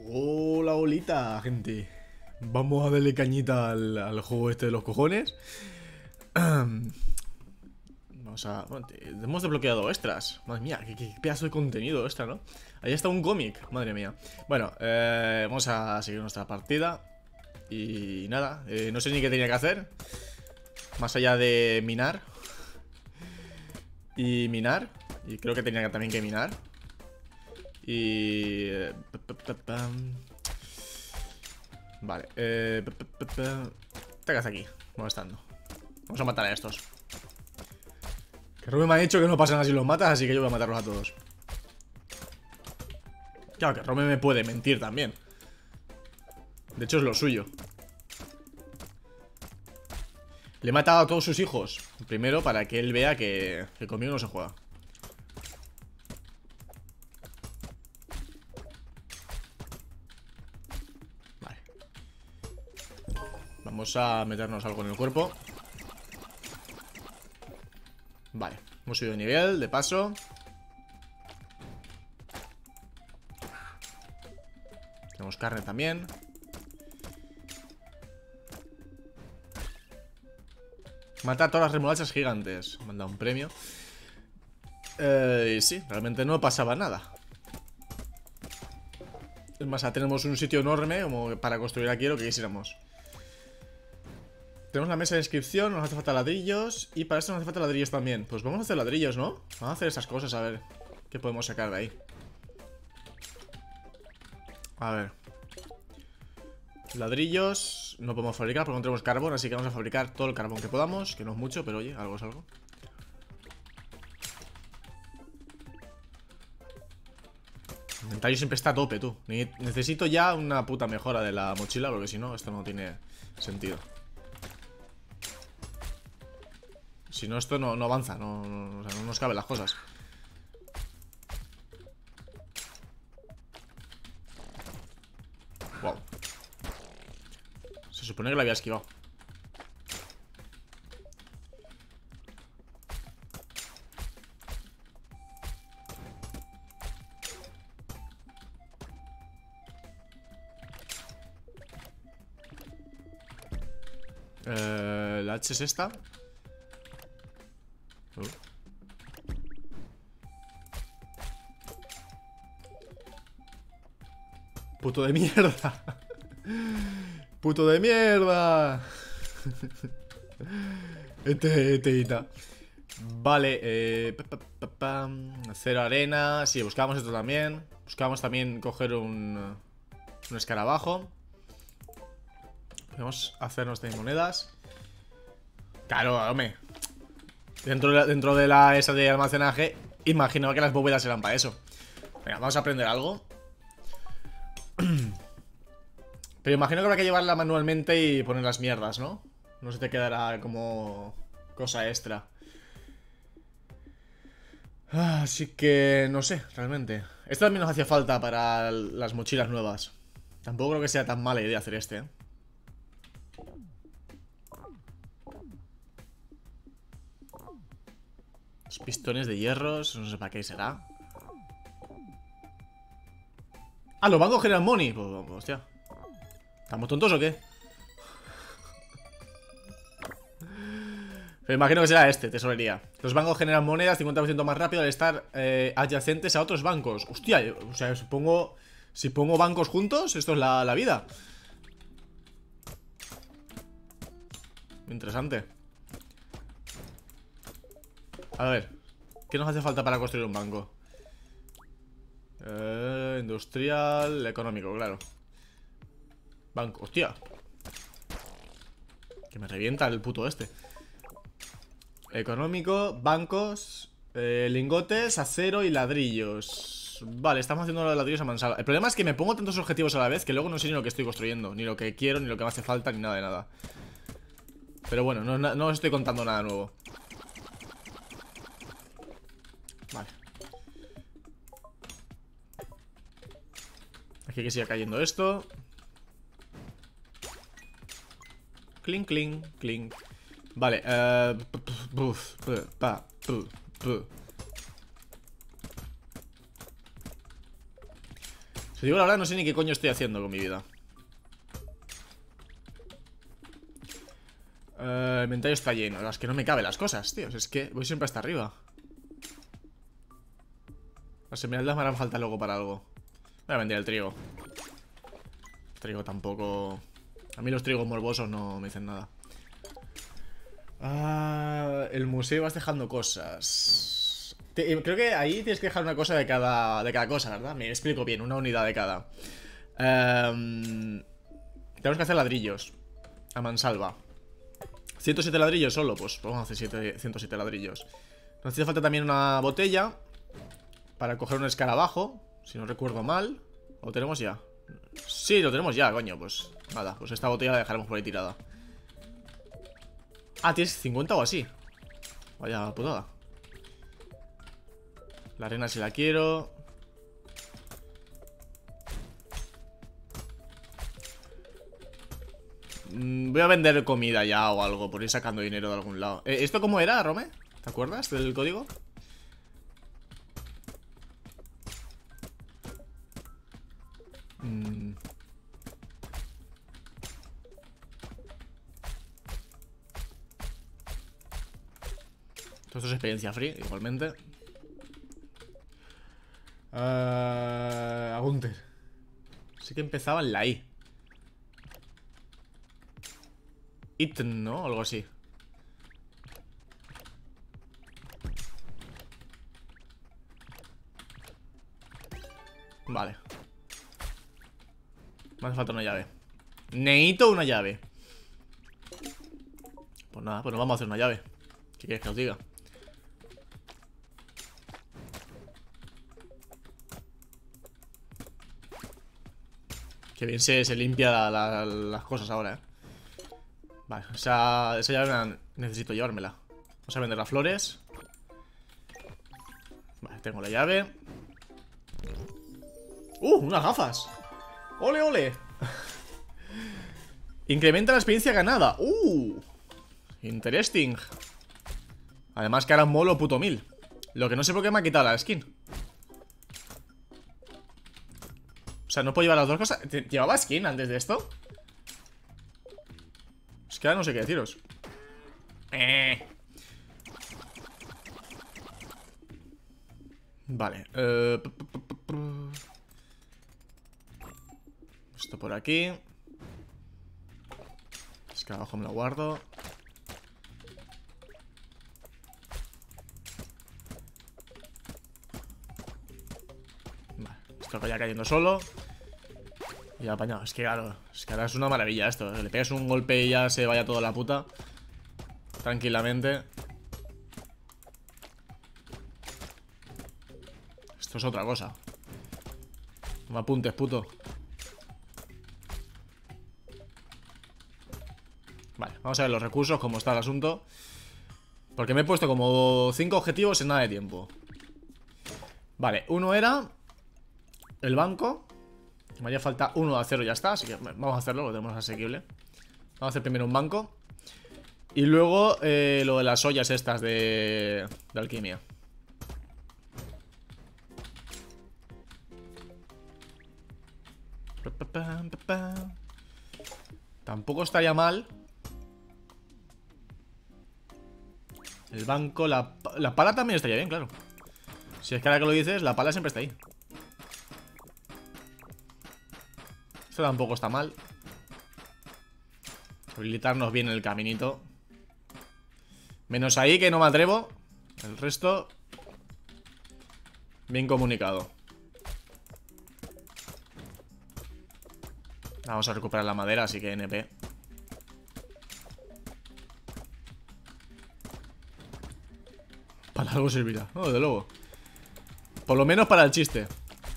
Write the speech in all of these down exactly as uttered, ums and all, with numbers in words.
Hola, bolita, gente. Vamos a darle cañita al, al juego este de los cojones. Vamos a... Bueno, te- hemos desbloqueado extras. Madre mía, qué, qué pedazo de contenido extra, ¿no? Ahí está un cómic, madre mía. Bueno, eh, vamos a seguir nuestra partida. Y nada, eh, no sé ni qué tenía que hacer. Más allá de minar. Y minar. Y creo que tenía que- también que minar. Y... eh, pa, pa, pa, pam. Vale, eh... pa, pa, pa, pa. Te quedas aquí, molestando. Vamos a matar a estos. Que Rubén me ha dicho que no pasan así los matas, así que yo voy a matarlos a todos. Claro, que Rubén me puede mentir también. De hecho es lo suyo. Le he matado a todos sus hijos. Primero para que él vea que, que conmigo no se juega. Vale. Vamos a meternos algo en el cuerpo. Vale, hemos subido de nivel, de paso. Tenemos carne también. Mata a todas las remolachas gigantes. Me han dado un premio. Eh, y sí, realmente no pasaba nada. Es más, ya tenemos un sitio enorme como para construir aquí lo que quisiéramos. Tenemos la mesa de inscripción, nos hace falta ladrillos. Y para eso nos hace falta ladrillos también. Pues vamos a hacer ladrillos, ¿no? Vamos a hacer esas cosas, a ver qué podemos sacar de ahí. A ver. Ladrillos no podemos fabricar porque no tenemos carbón, así que vamos a fabricar todo el carbón que podamos. Que no es mucho, pero oye, algo es algo. El inventario siempre está a tope, tú. Ne- Necesito ya una puta mejora de la mochila, porque si no, esto no tiene sentido. Si no, esto no, no avanza, no, no, o sea, no nos caben las cosas. Wow. Se supone que la había esquivado. Eh, la H es esta. Uh. Puto de mierda. Puto de mierda. Este, este ita. Vale, eh, pa, pa, pa, pam. Cero arena. Sí, buscamos esto también. Buscamos también coger un Un escarabajo. Vamos a hacernos de monedas. Claro, hombre. Dentro de la, dentro de la esa de almacenaje, imagino que las bóvedas eran para eso. Venga, vamos a aprender algo. Pero imagino que habrá que llevarla manualmente y poner las mierdas, ¿no? No se te quedará como cosa extra. Así que no sé, realmente. Esto también nos hacía falta para las mochilas nuevas. Tampoco creo que sea tan mala idea hacer este, ¿eh? Los pistones de hierros, no sé para qué será. Ah, los bancos generan money. Pues, pues, hostia. ¿Estamos tontos o qué? Me imagino que será este, tesorería. Los bancos generan monedas cincuenta por ciento más rápido al estar eh, adyacentes a otros bancos. Hostia, yo, o sea, supongo... Si pongo bancos juntos, esto es la, la vida. Interesante. A ver, ¿qué nos hace falta para construir un banco? Eh, industrial, económico, claro. Banco, hostia. Que me revienta el puto este. Económico, bancos, eh, lingotes, acero y ladrillos. Vale, estamos haciendo los ladrillos a mansalva. El problema es que me pongo tantos objetivos a la vez que luego no sé ni lo que estoy construyendo, ni lo que quiero, ni lo que me hace falta, ni nada de nada. Pero bueno, no, no, no os estoy contando nada nuevo. Vale. Aquí que siga cayendo esto. Clink, clink, clink. Vale, eh... Si digo la verdad, no sé ni qué coño estoy haciendo con mi vida. Uh, el inventario está lleno. Es que no me caben las cosas, tío. Es que voy siempre hasta arriba. Las esmeraldas me harán falta luego para algo. Voy a vender el trigo. El trigo tampoco... A mí los trigos morbosos no me dicen nada. Ah, el museo vas dejando cosas. Te, creo que ahí tienes que dejar una cosa de cada, de cada cosa, ¿verdad? Me explico bien, una unidad de cada. um, Tenemos que hacer ladrillos a mansalva. ciento siete ladrillos solo, pues vamos a hacer siete, ciento siete ladrillos. Nos hace falta también una botella para coger un escarabajo, si no recuerdo mal. ¿Lo tenemos ya? Sí, lo tenemos ya, coño, pues nada, pues esta botella la dejaremos por ahí tirada. Ah, ¿tienes cincuenta o así? Vaya putada. La arena si la quiero. mm, Voy a vender comida ya o algo, por ir sacando dinero de algún lado. eh, ¿Esto cómo era, Rome? ¿Te acuerdas del código? Mm. Todo esto es experiencia free, igualmente. uh, Agunter. Sí que empezaba en la I. It, ¿no? Algo así. Vale. Me hace falta una llave. Necesito una llave. Pues nada, pues nos vamos a hacer una llave. ¿Qué quieres que os diga? Que bien se, se limpia la, la, las cosas ahora, eh. Vale, esa, esa llave la necesito llevármela. Vamos a vender las flores. Vale, tengo la llave. ¡Uh! ¡Unas gafas! ¡Ole, ole! Incrementa la experiencia ganada. ¡Uh! Interesting. Además que ahora molo puto mil. Lo que no sé por qué me ha quitado la skin. O sea, no puedo llevar las dos cosas. ¿Llevaba skin antes de esto? Es que ahora no sé qué deciros. Eh. Vale. Eh... Esto por aquí. Es que abajo me lo guardo. Vale, esto vaya cayendo solo. Y apañado, es que claro, es que ahora es una maravilla esto. Le pegas un golpe y ya se vaya toda la puta. Tranquilamente. Esto es otra cosa. No me apuntes, puto. Vale, vamos a ver los recursos, cómo está el asunto. Porque me he puesto como cinco objetivos en nada de tiempo. Vale, uno era el banco. Me haría falta uno de acero y ya está. Así que vamos a hacerlo, lo tenemos asequible. Vamos a hacer primero un banco. Y luego eh, lo de las ollas estas de, de alquimia. Tampoco estaría mal. El banco, la, la pala también estaría bien, claro. Si es que ahora que lo dices, la pala siempre está ahí. Esto tampoco está mal. Habilitarnos bien el caminito. Menos ahí, que no me atrevo. El resto bien comunicado. Vamos a recuperar la madera, así que N P. Para algo servirá, no, desde luego. Por lo menos para el chiste.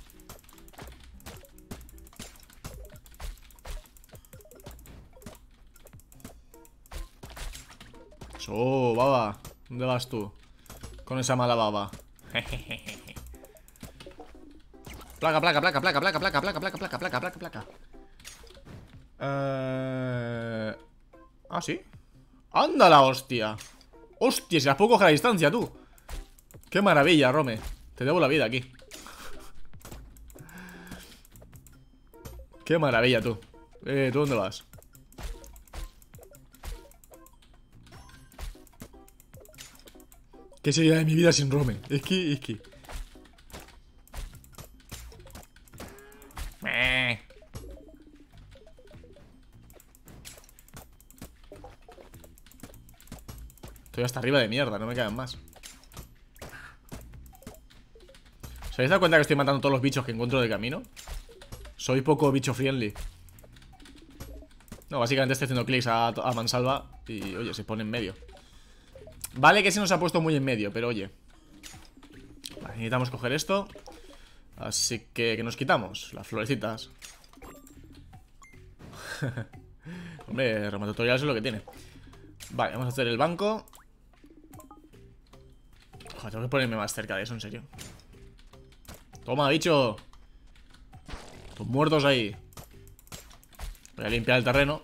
Oh, baba. ¿Dónde vas tú? Con esa mala baba. Placa, placa, placa, placa, placa, placa, placa, placa, placa, placa, placa, placa. Eh... Ah, ¿sí? ¡Anda la hostia! ¡Hostia! Si las puedo coger a distancia, tú. ¡Qué maravilla, Rome! Te debo la vida aquí. Qué maravilla, tú. Eh, ¿tú dónde vas? ¿Qué sería de mi vida sin Rome? Es que, es que... Estoy hasta arriba de mierda, no me quedan más. ¿Os habéis dado cuenta que estoy matando todos los bichos que encuentro de camino? Soy poco bicho friendly. No, básicamente estoy haciendo clics a, a mansalva y, oye, se pone en medio. Vale que se nos ha puesto muy en medio, pero oye. Vale, necesitamos coger esto. Así que, ¿qué nos quitamos? Las florecitas. Hombre, rematutorial es lo que tiene. Vale, vamos a hacer el banco. Joder, tengo que ponerme más cerca de eso, en serio. Toma, bicho. Tus muertos ahí. Voy a limpiar el terreno.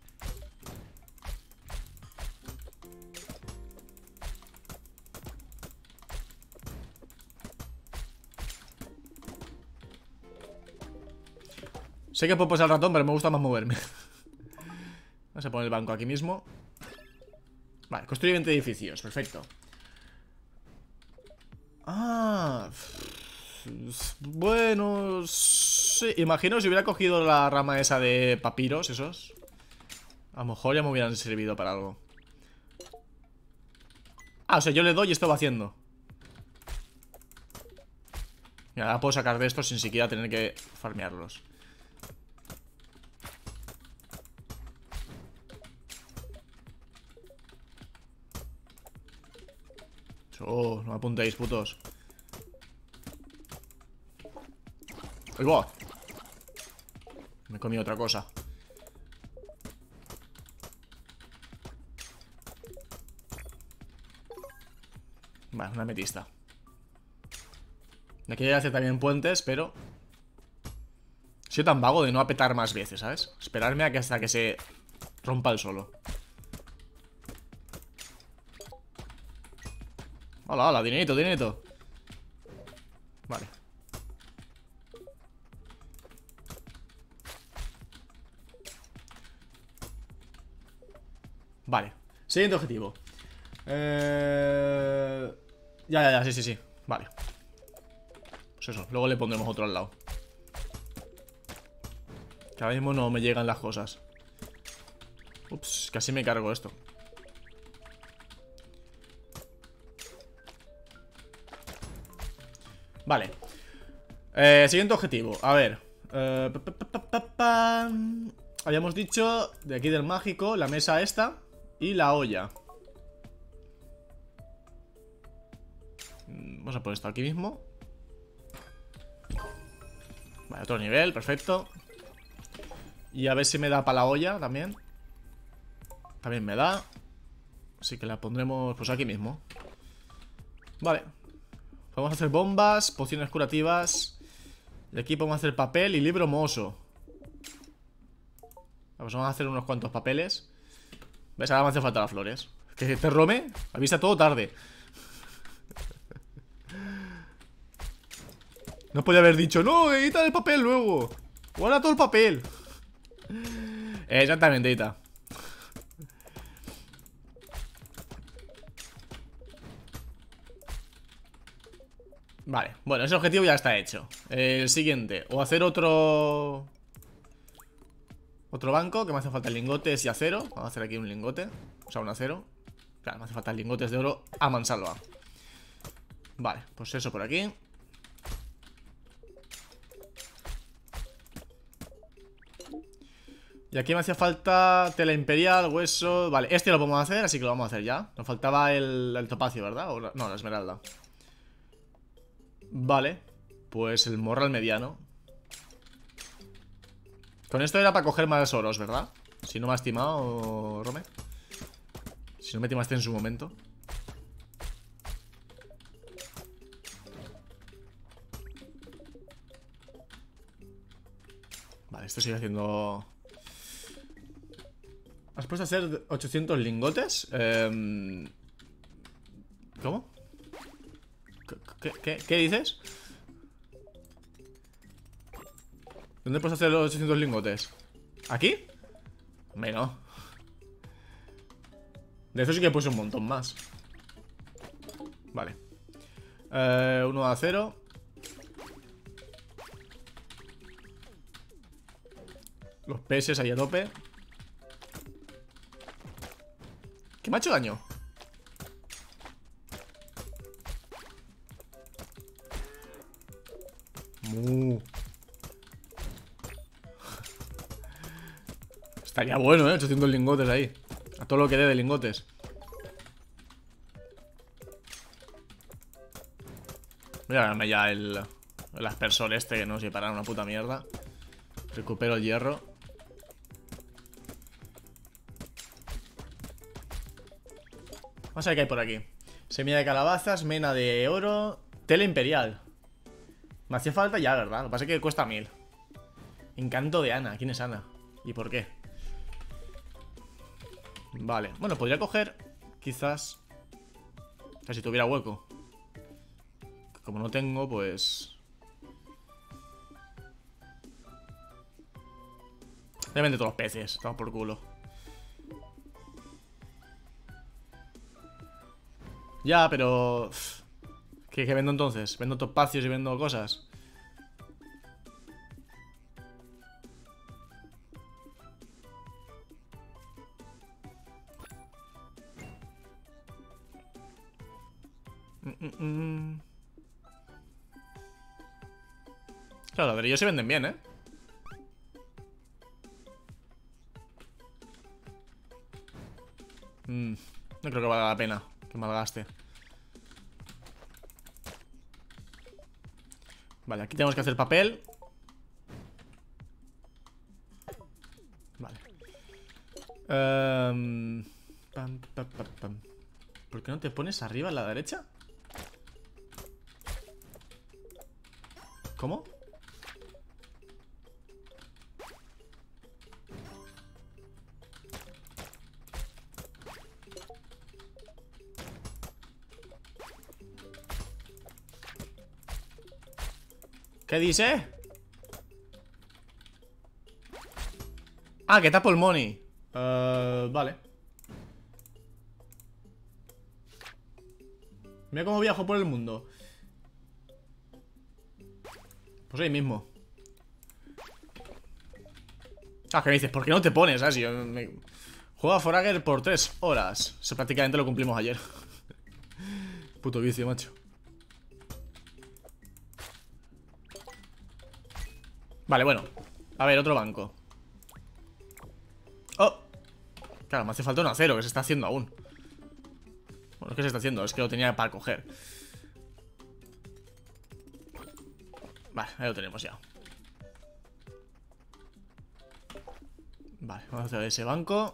Sé que puedo pasar el ratón, pero me gusta más moverme. Vamos a poner el banco aquí mismo. Vale, construye veinte edificios, perfecto. Ah, bueno, sí. Imagino si hubiera cogido la rama esa de papiros, esos. A lo mejor ya me hubieran servido para algo. Ah, o sea, yo le doy y esto va haciendo. Mira, ahora puedo sacar de estos sin siquiera tener que farmearlos. Oh, no me apuntéis, putos. ¡Ahí va! Me he comido otra cosa. Vale, una ametista. De aquí hay que hacer también puentes, pero... soy tan vago de no apetar más veces, ¿sabes? Esperarme a que hasta que se rompa el solo. Hola, hola, dinerito, dinerito. Vale. Vale. Siguiente objetivo. Eh... Ya, ya, ya, sí, sí, sí. Vale. Pues eso, luego le pondremos otro al lado. Que ahora mismo no me llegan las cosas. Ups, casi me cargo esto. Vale. eh, Siguiente objetivo, a ver. eh, pa, pa, pa, pa, pa. Habíamos dicho de aquí del mágico, la mesa esta y la olla. Vamos a poner esto aquí mismo. Vale, otro nivel, perfecto. Y a ver si me da para la olla también. También me da. Así que la pondremos pues aquí mismo. Vale. Podemos hacer bombas, pociones curativas. Y aquí podemos hacer papel y libro mozo. Pues vamos a hacer unos cuantos papeles. ¿Ves? Ahora me hace falta las flores. Que este Rome avisa todo tarde. No podía haber dicho, no, edita el papel luego. Guarda todo el papel. Exactamente, edita. Vale, bueno, ese objetivo ya está hecho. El siguiente, o hacer otro... Otro banco, que me hace falta lingotes y acero. Vamos a hacer aquí un lingote, o sea, un acero. Claro, me hace falta lingotes de oro a mansalva. Vale, pues eso por aquí. Y aquí me hacía falta tela imperial, hueso... Vale, este lo podemos hacer, así que lo vamos a hacer ya. Nos faltaba el, el topacio, ¿verdad? O, no, la esmeralda. Vale, pues el morral mediano. Con esto era para coger más oros, ¿verdad? Si no me has timado, Rome. Si no me timaste en su momento. Vale, esto sigue haciendo... ¿Has puesto a hacer ochocientos lingotes? Eh... ¿Cómo? ¿Qué, qué, qué dices? ¿Dónde puedes hacer los ochocientos lingotes? ¿Aquí? Menos. De eso sí que he puesto un montón más. Vale. Eh, uno a cero. Los peces ahí a tope. ¿Qué me ha hecho daño? Uh. Estaría bueno, ¿eh? ochocientos lingotes ahí. A todo lo que dé de lingotes. Voy a darme ya el, el aspersor este, que no sirve para una puta mierda. Recupero el hierro. Vamos a ver qué hay por aquí. Semilla de calabazas, mena de oro, tela imperial. Me hacía falta ya, ¿verdad? Lo que pasa es que cuesta mil. Encanto de Ana. ¿Quién es Ana? ¿Y por qué? Vale. Bueno, podría coger quizás... O sea, si tuviera hueco. Como no tengo, pues... Voy a vender todos los peces. Estamos por culo. Ya, pero... ¿Qué, qué vendo entonces? ¿Vendo topacios y vendo cosas? Mm, mm, mm. Claro, ladrillos se venden bien, ¿eh? Mm, no creo que valga la pena que malgaste. Vale, aquí tenemos que hacer papel. Vale. um, pam, pam, pam, pam. ¿Por qué no te pones arriba a la derecha? ¿Cómo? ¿Qué dice? Ah, que tapo el money. uh, Vale. Mira cómo viajo por el mundo. Pues ahí mismo. Ah, ¿qué me dices? ¿Por qué no te pones? Ah, si yo me... Juega a Forager por tres horas. Eso prácticamente lo cumplimos ayer. Puto vicio, macho. Vale, bueno. A ver, otro banco. Oh. Claro, me hace falta un acero, que se está haciendo aún. Bueno, ¿qué se está haciendo? Es que lo tenía para coger. Vale, ahí lo tenemos ya. Vale, vamos a hacer ese banco.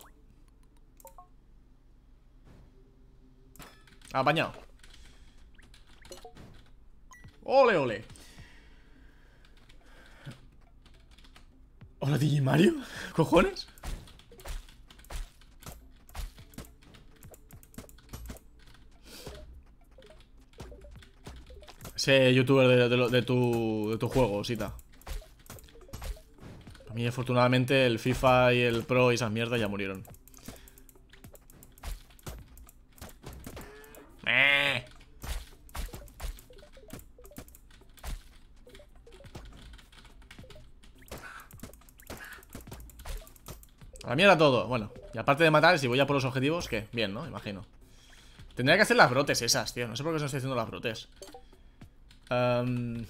Apañado. Ole, ole. Hola, D J Mario. ¿Cojones? Ese youtuber de, de, de, tu, de tu juego, Sita. A mí, afortunadamente, el FIFA y el Pro y esas mierdas ya murieron. ¡Eh! A la mierda todo. Bueno, y aparte de matar, si voy a por los objetivos, ¿qué? Bien, ¿no? Imagino. Tendría que hacer las brotes esas, tío. No sé por qué no estoy haciendo las brotes. Um...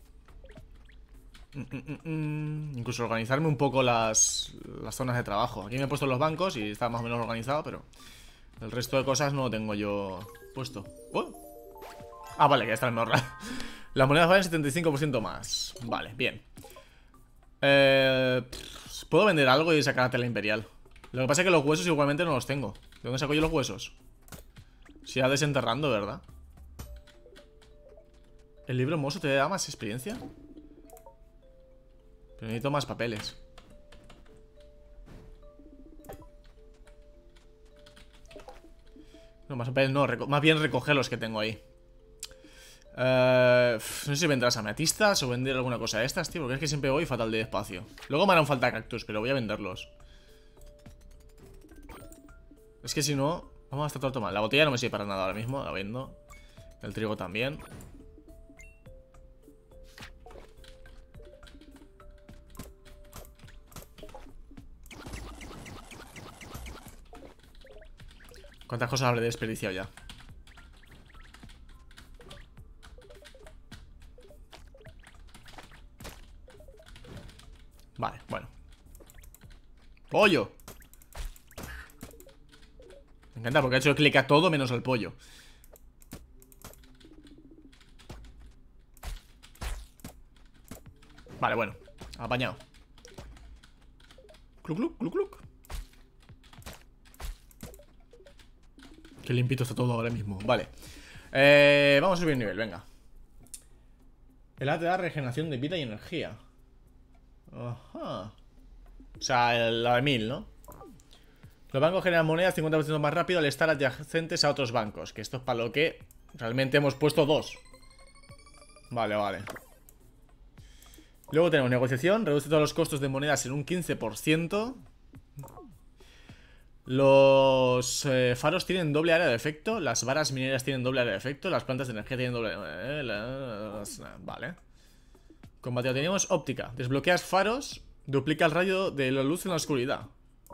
Mm, mm, mm. Incluso organizarme un poco las, las zonas de trabajo. Aquí me he puesto los bancos y está más o menos organizado, pero el resto de cosas no lo tengo yo puesto. ¿Oh? Ah, vale, que ya está mejor. Las monedas valen setenta y cinco por ciento más. Vale, bien. Eh, Puedo vender algo y sacar la tela imperial. Lo que pasa es que los huesos igualmente no los tengo. ¿De dónde saco yo los huesos? Se irá desenterrando, ¿verdad? ¿El libro mozo te da más experiencia? Pero necesito más papeles. No, más papeles no, más bien recoger los que tengo ahí. Eh, no sé si vendrás ametistas o vender alguna cosa de estas, tío. Porque es que siempre voy fatal de espacio. Luego me harán falta cactus, pero voy a venderlos. Es que si no, vamos a estar todo mal. La botella no me sirve para nada ahora mismo, la vendo. El trigo también. ¿Cuántas cosas habré desperdiciado ya? Vale, bueno. ¡Pollo! Me encanta porque ha hecho clic a todo menos al pollo. Vale, bueno. Apañado. Cluc, cluc, cluc, cluc. Qué limpito está todo ahora mismo. Vale. Eh, vamos a subir nivel, venga. El A te da regeneración de vida y energía. Ajá. O sea, la de mil, ¿no? Los bancos generan monedas cincuenta por ciento más rápido al estar adyacentes a otros bancos. Que esto es para lo que realmente hemos puesto dos. Vale, vale. Luego tenemos negociación. Reduce todos los costos de monedas en un quince por ciento. Los eh, faros tienen doble área de efecto. Las varas mineras tienen doble área de efecto. Las plantas de energía tienen doble... Eh, las... Vale. Combatido. Teníamos óptica. Desbloqueas faros. Duplica el rayo de la luz en la oscuridad.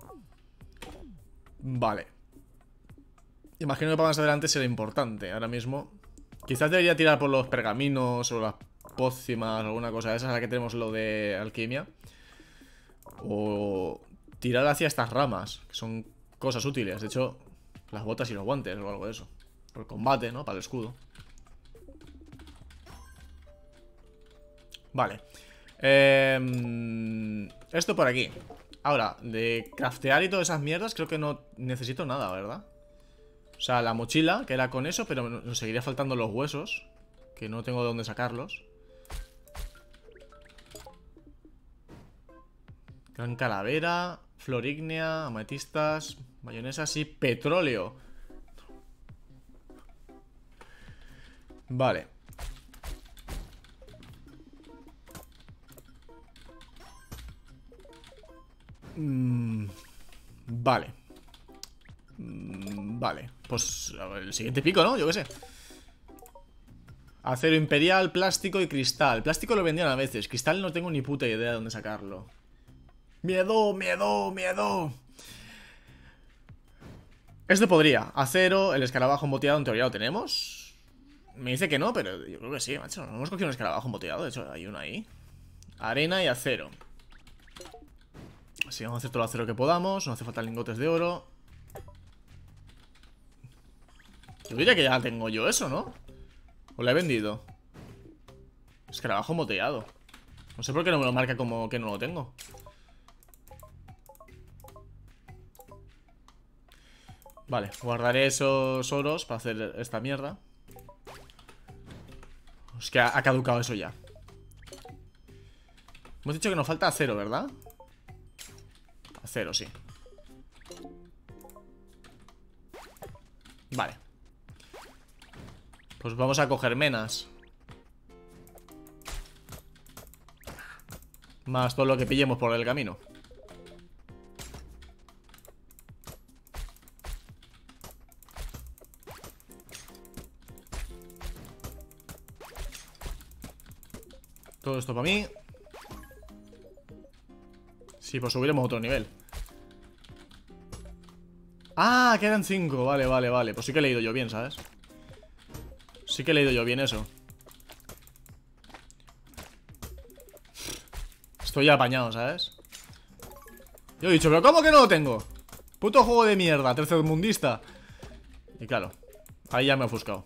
Vale. Imagino que para más adelante será importante. Ahora mismo quizás debería tirar por los pergaminos o las pócimas o alguna cosa de esas. Ahora que tenemos lo de alquimia. O tirar hacia estas ramas, que son cosas útiles. De hecho, las botas y los guantes o algo de eso. Por el combate, ¿no? Para el escudo. Vale. eh, Esto por aquí. Ahora, de craftear y todas esas mierdas creo que no necesito nada, ¿verdad? O sea, la mochila, que era con eso, pero nos seguiría faltando los huesos, que no tengo de dónde sacarlos. Gran calavera, flor ígnea, ametistas, mayonesas y petróleo. Vale. Mm, vale. Mm, vale. Pues a ver, el siguiente pico, ¿no? Yo qué sé. Acero imperial, plástico y cristal. Plástico lo vendían a veces. Cristal no tengo ni puta idea de dónde sacarlo. Miedo, miedo, miedo. Esto podría. Acero, el escarabajo emboteado en teoría lo tenemos. Me dice que no, pero yo creo que sí, macho. No hemos cogido un escarabajo emboteado, de hecho hay uno ahí. Arena y acero. Así vamos a hacer todo el acero que podamos. No hace falta lingotes de oro. Yo diría que ya tengo yo eso, ¿no? ¿O lo he vendido? Escarabajo emboteado. No sé por qué no me lo marca como que no lo tengo. Vale, guardaré esos oros para hacer esta mierda. Es que ha, ha caducado eso ya. Hemos dicho que nos falta acero, ¿verdad? Acero, sí. Vale. Pues vamos a coger menas. Más todo lo que pillemos por el camino. Todo esto para mí. Sí, pues subiremos a otro nivel. Ah, quedan cinco. Vale, vale, vale. Pues sí que he leído yo bien, ¿sabes? Sí que he leído yo bien eso. Estoy ya apañado, ¿sabes? Yo he dicho, ¿pero cómo que no lo tengo? Puto juego de mierda, tercermundista. Y claro, ahí ya me he ofuscado.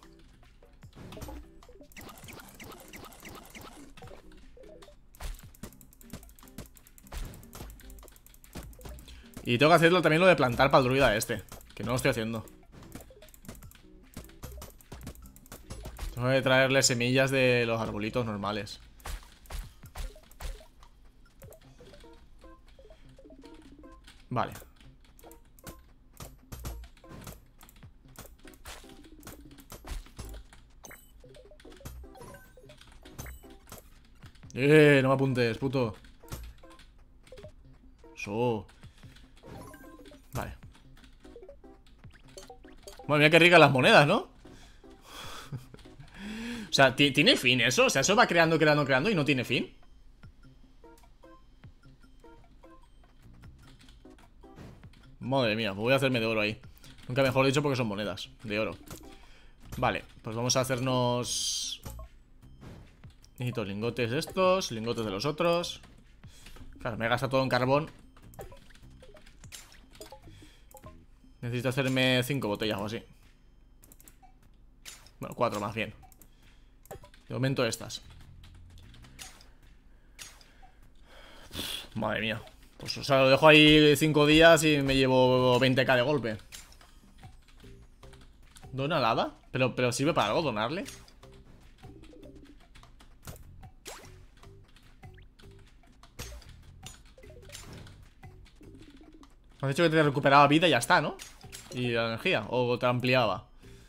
Y tengo que hacerlo también lo de plantar para el druida este, que no lo estoy haciendo. Tengo que traerle semillas de los arbolitos normales. Vale. Eh, no me apuntes, puto. Eso. Vale. Bueno, mira qué ricas las monedas, ¿no? O sea, ¿tiene fin eso? O sea, eso va creando, creando, creando y no tiene fin. Madre mía, pues voy a hacerme de oro ahí. Nunca mejor dicho porque son monedas de oro. Vale, pues vamos a hacernos... Necesito lingotes de estos, lingotes de los otros. Claro, me gasta todo en carbón. Necesito hacerme cinco botellas o así. Bueno, cuatro más bien. De momento estas. Madre mía. Pues o sea, lo dejo ahí cinco días y me llevo veinte k de golpe. ¿Dona lava? ¿Pero, pero sirve para algo donarle? Has dicho que te recuperaba vida y ya está, ¿no? Y la energía, o te ampliaba.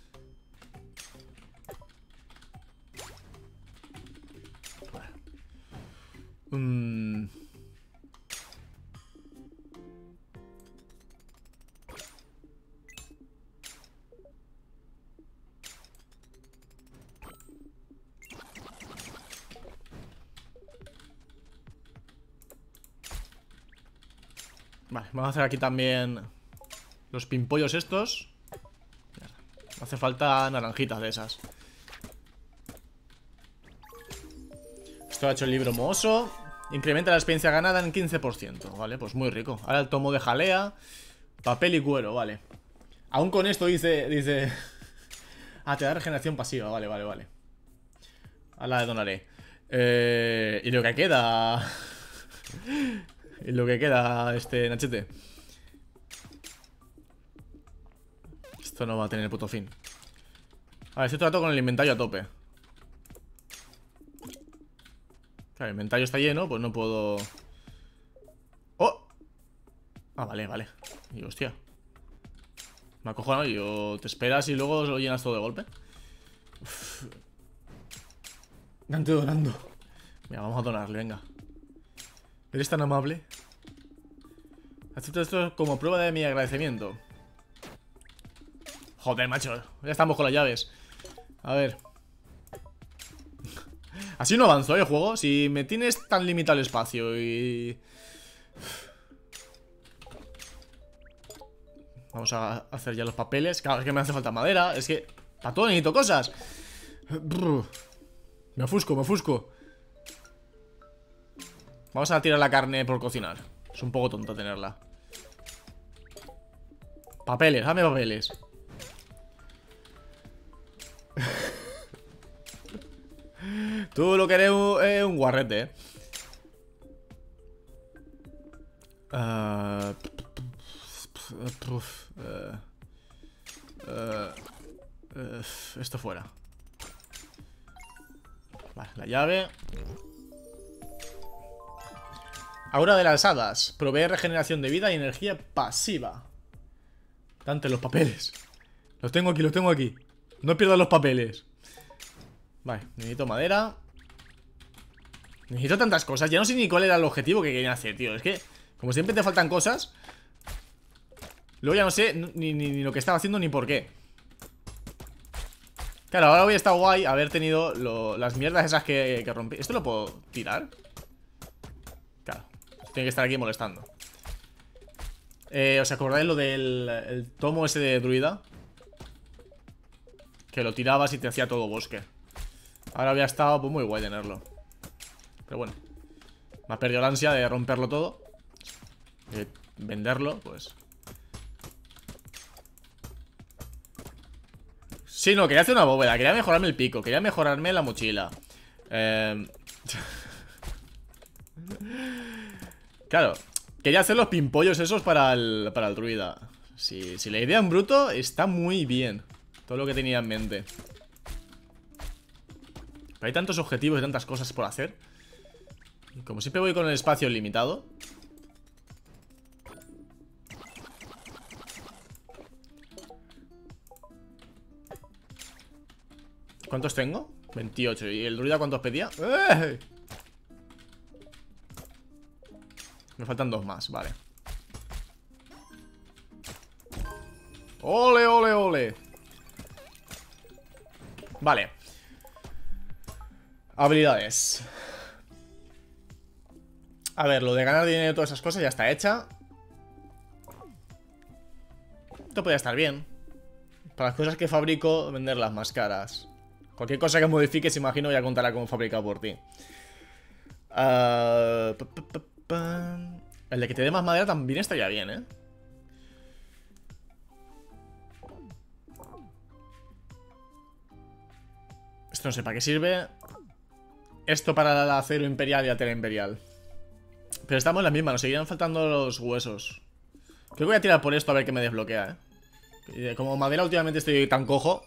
Mmm... Vale, vamos a hacer aquí también los pimpollos estos. Hace falta naranjitas de esas. Esto ha hecho el libro mohoso. Incrementa la experiencia ganada en quince por ciento. Vale, pues muy rico. Ahora el tomo de jalea, papel y cuero, vale. Aún con esto dice... dice... Ah, te da regeneración pasiva, vale, vale, vale. Ahora la donaré. eh, Y lo que queda... Y lo que queda, este Nachete. Esto no va a tener puto fin. A ver, estoy tratando con el inventario a tope. Claro, el inventario está lleno, pues no puedo... ¡Oh! Ah, vale, vale. Y hostia, me ha cojonado y yo... Te esperas y luego lo llenas todo de golpe. Uf. Dante donando. Mira, vamos a donarle, venga. ¿Eres tan amable? Acepto esto como prueba de mi agradecimiento. Joder, macho. Ya estamos con las llaves. A ver. Así no avanzo, ¿eh, el juego? Si me tienes tan limitado el espacio y... Vamos a hacer ya los papeles. Claro, es que me hace falta madera. Es que... Para todo necesito cosas. Me ofusco, me ofusco. Vamos a tirar la carne por cocinar. Es un poco tonto tenerla. Papeles, dame papeles. Tú lo que eres un, eh, un guarrete, eh. Uh, uh, uh, uh, esto fuera. Vale, la llave. Aura de las hadas. Provee regeneración de vida y energía pasiva. Dante, los papeles. Los tengo aquí, los tengo aquí. No pierdas los papeles. Vale, necesito madera. Necesito tantas cosas. Ya no sé ni cuál era el objetivo que querían hacer, tío. Es que, como siempre te faltan cosas. Luego ya no sé ni, ni, ni lo que estaba haciendo ni por qué. Claro, ahora hubiera estado guay haber tenido lo, las mierdas esas que, que rompí. ¿Esto lo puedo tirar? Claro, tiene que estar aquí molestando. eh, ¿Os acordáis lo del el tomo ese de druida? Que lo tirabas y te hacía todo bosque. Ahora había estado pues muy guay tenerlo. Pero bueno, me ha perdido la ansia de romperlo todo, de venderlo, pues. Sí, no, quería hacer una bóveda. Quería mejorarme el pico, quería mejorarme la mochila. eh... Claro, quería hacer los pimpollos esos para el, para el druida. Si, si la idea en bruto está muy bien. Todo lo que tenía en mente. Pero hay tantos objetivos y tantas cosas por hacer. Y como siempre voy con el espacio limitado. ¿Cuántos tengo? veintiocho. ¿Y el druida cuántos pedía? ¡Eh! Me faltan dos más, vale. Ole, ole, ole. Vale. Habilidades. A ver, lo de ganar dinero y todas esas cosas ya está hecha. Esto podría estar bien. Para las cosas que fabrico, venderlas más caras. Cualquier cosa que modifiques, imagino, ya contará como fabricado por ti. Uh, pa, pa, pa, pa. El de que te dé más madera también estaría bien, ¿eh? Esto no sé para qué sirve. Esto para el acero imperial y la tela imperial. Pero estamos en la misma, nos seguirán faltando los huesos. Creo que voy a tirar por esto a ver qué me desbloquea, ¿eh? Como madera últimamente estoy tan cojo.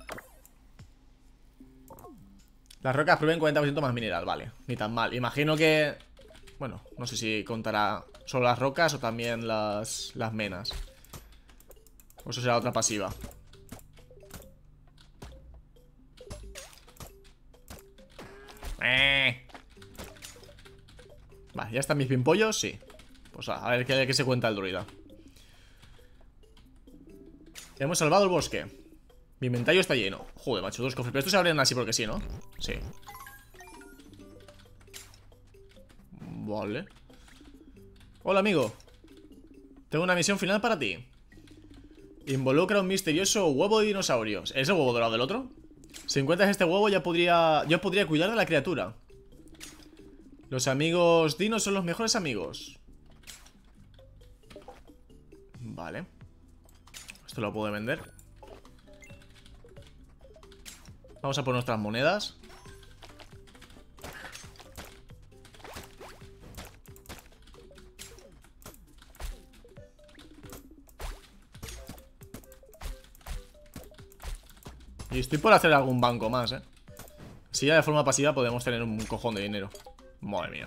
Las rocas prueben cuarenta por ciento más mineral, vale. Ni tan mal, imagino que... Bueno, no sé si contará solo las rocas o también las, las menas. O eso será otra pasiva. Eh. Vale, ya están mis pimpollos, sí. Pues a ver qué, qué se cuenta el druida. Hemos salvado el bosque. Mi inventario está lleno. Joder, macho, dos cofres. Pero estos se abren así porque sí, ¿no? Sí. Vale. Hola, amigo. Tengo una misión final para ti. Involucra un misterioso huevo de dinosaurios. ¿Es el huevo dorado del otro? Si encuentras este huevo ya podría... Yo podría cuidar de la criatura. Los amigos dinos son los mejores amigos. Vale. Esto lo puedo vender. Vamos a por nuestras monedas. Y estoy por hacer algún banco más, eh. Si ya de forma pasiva podemos tener un cojón de dinero. Madre mía.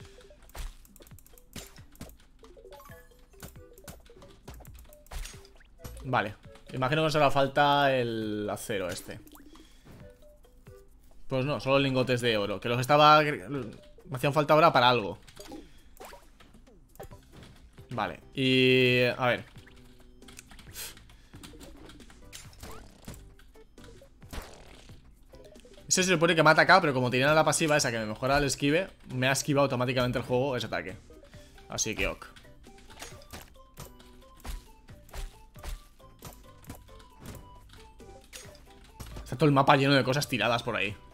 Vale. Imagino que nos hará falta el acero este. Pues no, solo lingotes de oro. Que los estaba... Me hacían falta ahora para algo. Vale, y... A ver. Ese se supone que me ha atacado, pero como tenía la pasiva esa que me mejora el esquive, me ha esquivado automáticamente el juego ese ataque. Así que ok. Está todo el mapa lleno de cosas tiradas por ahí.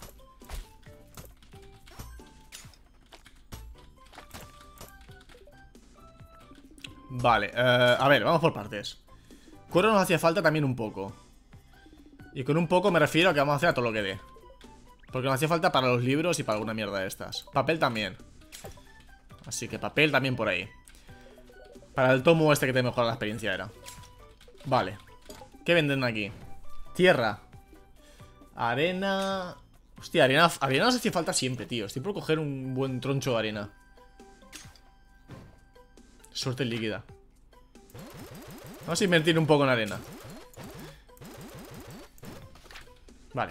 Vale, uh, a ver, vamos por partes. Cuero nos hacía falta también un poco. Y con un poco me refiero a que vamos a hacer a todo lo que dé. Porque nos hacía falta para los libros y para alguna mierda de estas. Papel también. Así que papel también por ahí. Para el tomo este que te mejora la experiencia era. Vale. ¿Qué venden aquí? Tierra. Arena. Hostia, arena, arena nos hacía falta siempre, tío. Estoy por coger un buen troncho de arena. Suerte líquida. Vamos a invertir un poco en arena. Vale.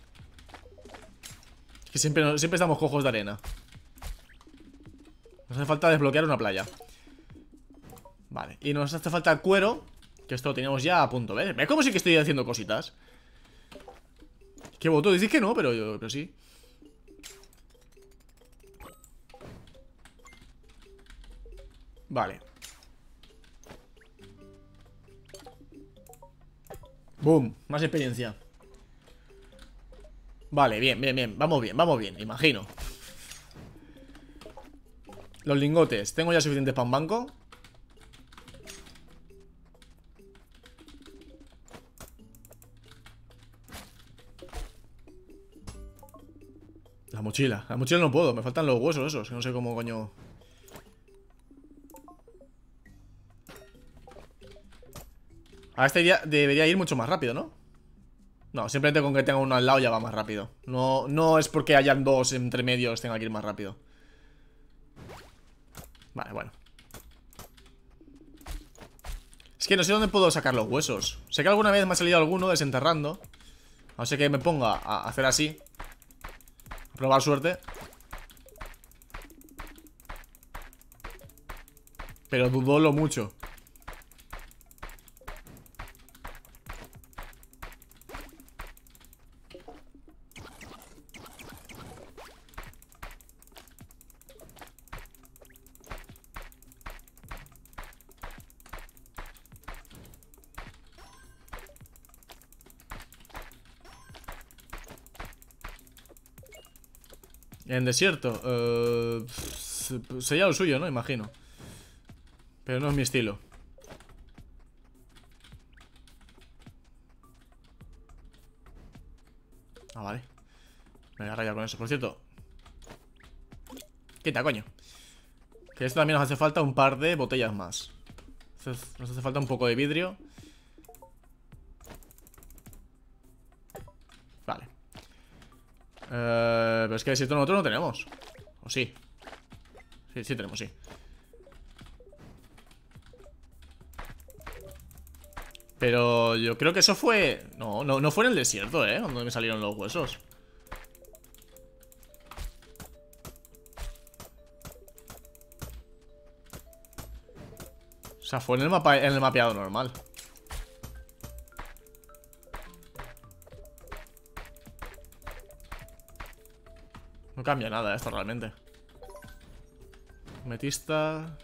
Es que siempre, siempre estamos cojos de arena. Nos hace falta desbloquear una playa. Vale, y nos hace falta cuero. Que esto lo teníamos ya a punto. ¿Ves? ¿Ves cómo sí que estoy haciendo cositas? ¿Qué voto? Dices que no, pero yo pero sí. Vale. Boom, más experiencia. Vale, bien, bien, bien. Vamos bien, vamos bien, imagino. Los lingotes, tengo ya suficientes para un banco. La mochila, la mochila no puedo, me faltan los huesos esos, que no sé cómo coño. A este día debería ir mucho más rápido, ¿no? No, simplemente con que tenga uno al lado ya va más rápido. No, no es porque hayan dos entre medios tenga que ir más rápido. Vale, bueno. Es que no sé dónde puedo sacar los huesos. Sé que alguna vez me ha salido alguno desenterrando. No sé que me ponga a hacer así. A probar suerte. Pero dudó lo mucho. En desierto, uh, sería lo suyo, ¿no? Imagino. Pero no es mi estilo. Ah, vale. Me voy a rayar con eso, por cierto. Quita, coño. Que esto también nos hace falta un par de botellas más. Nos hace falta un poco de vidrio. Vale. Eh, pero es que desierto nosotros no tenemos. ¿O sí? Sí, sí tenemos, sí. Pero yo creo que eso fue... No, no, no fue en el desierto, ¿eh? Donde me salieron los huesos. O sea, fue en el mapa, en el mapeado normal. No cambia nada esto realmente. Metista...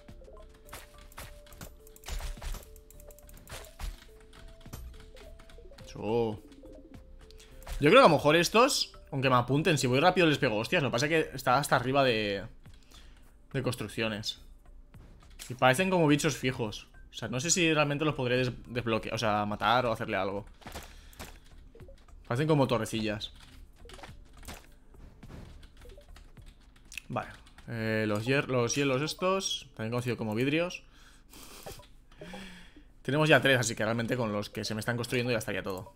Oh. Yo creo que a lo mejor estos, aunque me apunten, si voy rápido les pego hostias. Lo que pasa es que está hasta arriba de De construcciones. Y parecen como bichos fijos. O sea, no sé si realmente los podré des desbloquear, o sea, matar o hacerle algo. Parecen como torrecillas. Vale, eh, los, hier los hielos estos, también conocidos como vidrios. Tenemos ya tres, así que realmente con los que se me están construyendo ya estaría todo.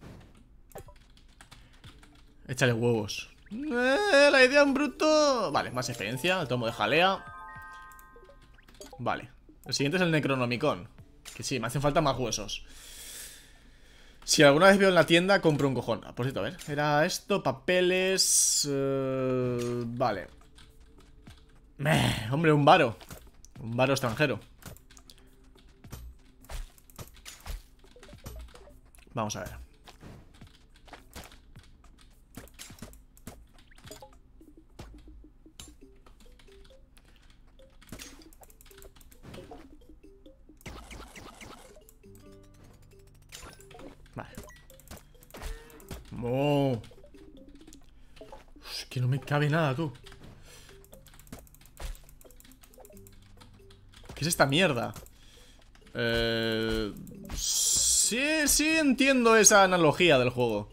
Échale huevos. eh, La idea en bruto. Vale, más experiencia, el tomo de jalea. Vale, el siguiente es el Necronomicon. Que sí, me hacen falta más huesos. Si alguna vez veo en la tienda, compro un cojón. Por cierto, a ver, era esto, papeles... Uh, vale. Meh, hombre, un varo. Un varo extranjero. Vamos a ver. Vale. Oh. Uf, que no me cabe nada, tú. ¿Qué es esta mierda? Eh... Sí, sí entiendo esa analogía del juego.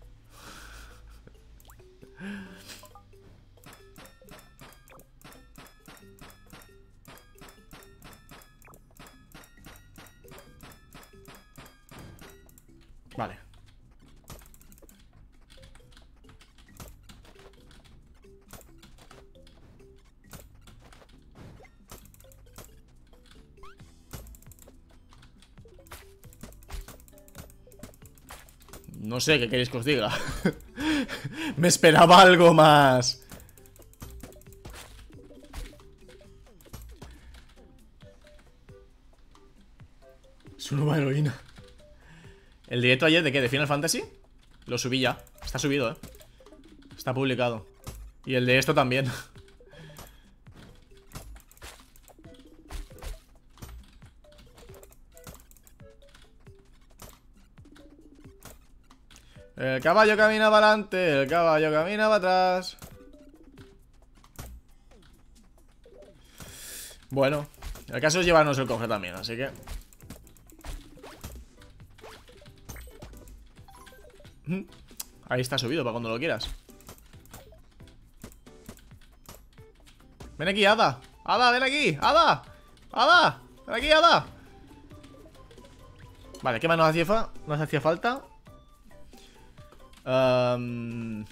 Vale. No sé qué queréis que os diga. Me esperaba algo más. Es una nueva heroína. ¿El directo ayer de qué? ¿De Final Fantasy? Lo subí ya. Está subido, eh. Está publicado. Y el de esto también. El caballo camina para adelante, el caballo camina para atrás. Bueno, el caso es llevarnos el cofre también, así que... Ahí está subido para cuando lo quieras. Ven aquí, Ada. Ada, ven aquí, Ada. Ada, ven aquí, Ada. Vale, ¿qué más nos hacía, fa nos hacía falta? Um...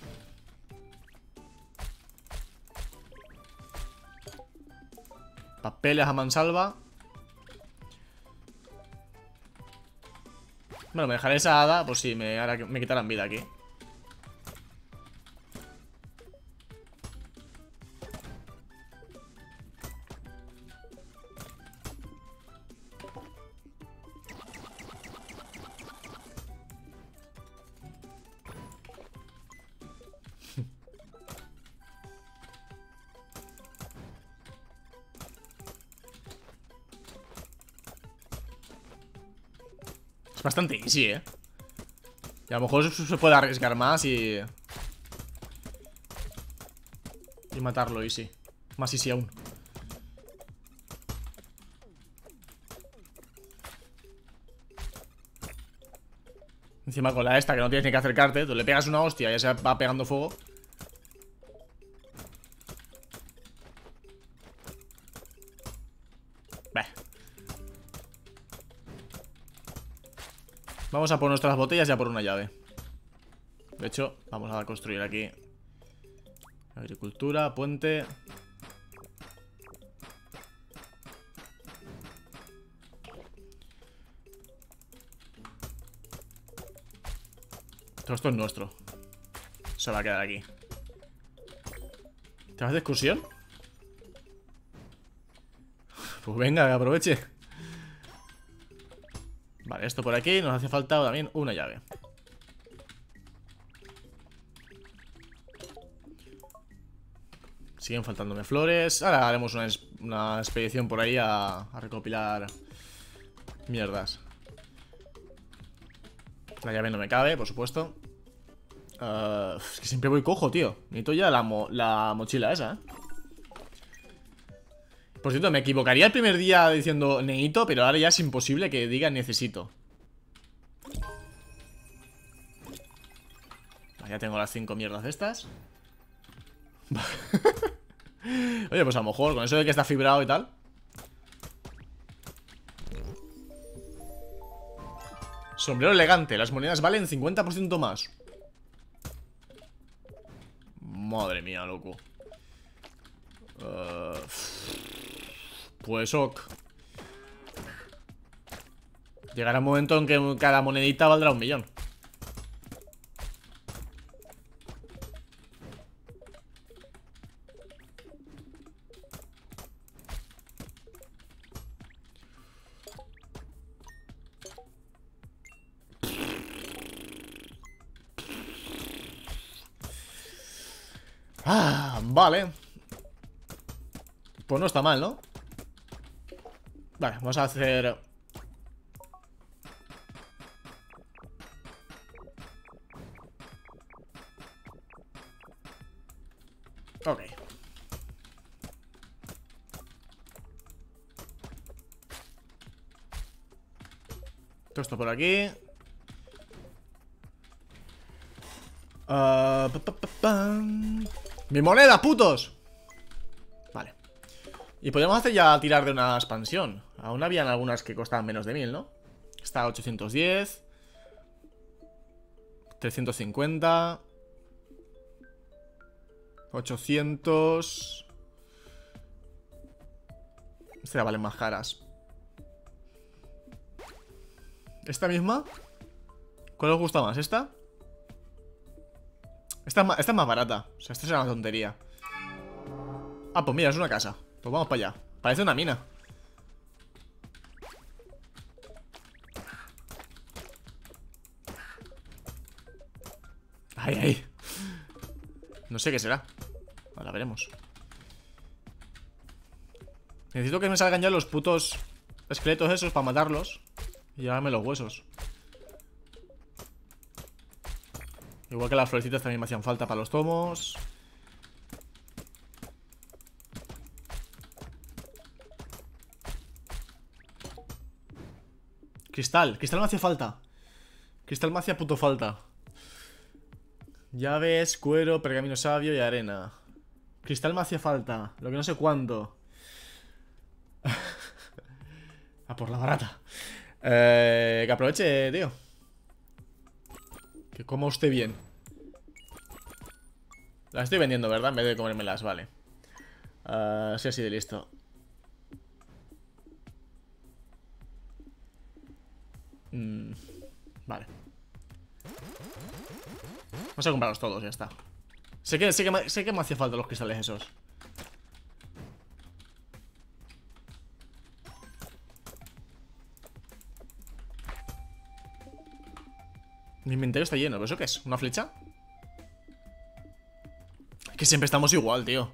Papeles a mansalva. Bueno, me dejaré esa hada por si me, ahora me quitaran vida aquí. Es bastante easy, eh. Y a lo mejor se puede arriesgar más y... Y matarlo easy. Más easy aún. Encima con la esta que no tienes ni que acercarte. Tú le pegas una hostia y ya se va pegando fuego. Bah. Vamos a por nuestras botellas y a por una llave. De hecho, vamos a construir aquí agricultura, puente. Todo esto es nuestro. Se va a quedar aquí. ¿Te vas de excursión? Pues venga, que aproveche. Vale, esto por aquí. Nos hace falta también una llave. Siguen faltándome flores. Ahora haremos una, una expedición por ahí a, a recopilar mierdas. La llave no me cabe, por supuesto. uh, Es que siempre voy cojo, tío. Necesito ya la, mo la mochila esa, eh. Por cierto, me equivocaría el primer día diciendo necesito, pero ahora ya es imposible que diga necesito. Ya tengo las cinco mierdas estas. Oye, pues a lo mejor con eso de que está fibrado y tal. Sombrero elegante, las monedas valen cincuenta por ciento más. Madre mía, loco. uh, Pues ok. Llegará un momento en que cada monedita valdrá un millón. Ah, vale. Pues no está mal, ¿no? Vale, vamos a hacer... Ok. Todo esto por aquí. Uh, pa, pa, pa, pa. ¡Mi moneda, putos! Vale. Y podemos hacer ya tirar de una expansión. Aún habían algunas que costaban menos de mil, ¿no? Está a ochocientos diez, trescientos cincuenta, ochocientos. Esta valen más caras. ¿Esta misma? ¿Cuál os gusta más? ¿Esta? Esta es, más, esta es más barata. O sea, esta es una tontería. Ah, pues mira, es una casa. Pues vamos para allá. Parece una mina. Ay, ay. No sé qué será. Ahora veremos. Necesito que me salgan ya los putos esqueletos esos para matarlos y llevarme los huesos. Igual que las florecitas también me hacían falta para los tomos. Cristal, cristal me hacía falta. Cristal me hacía puto falta. Llaves, cuero, pergamino sabio y arena. Cristal me hacía falta. Lo que no sé cuánto. A por la barata. eh, Que aproveche, tío. Que coma usted bien. Las estoy vendiendo, ¿verdad? En vez de comérmelas, vale. uh, Sí, así de listo. mm, Vale. Vamos a comprarlos todos, ya está. Sé que, sé que, me, sé que me hacía falta los cristales esos. Mi inventario está lleno, ¿pero eso qué es? ¿Una flecha? Es que siempre estamos igual, tío.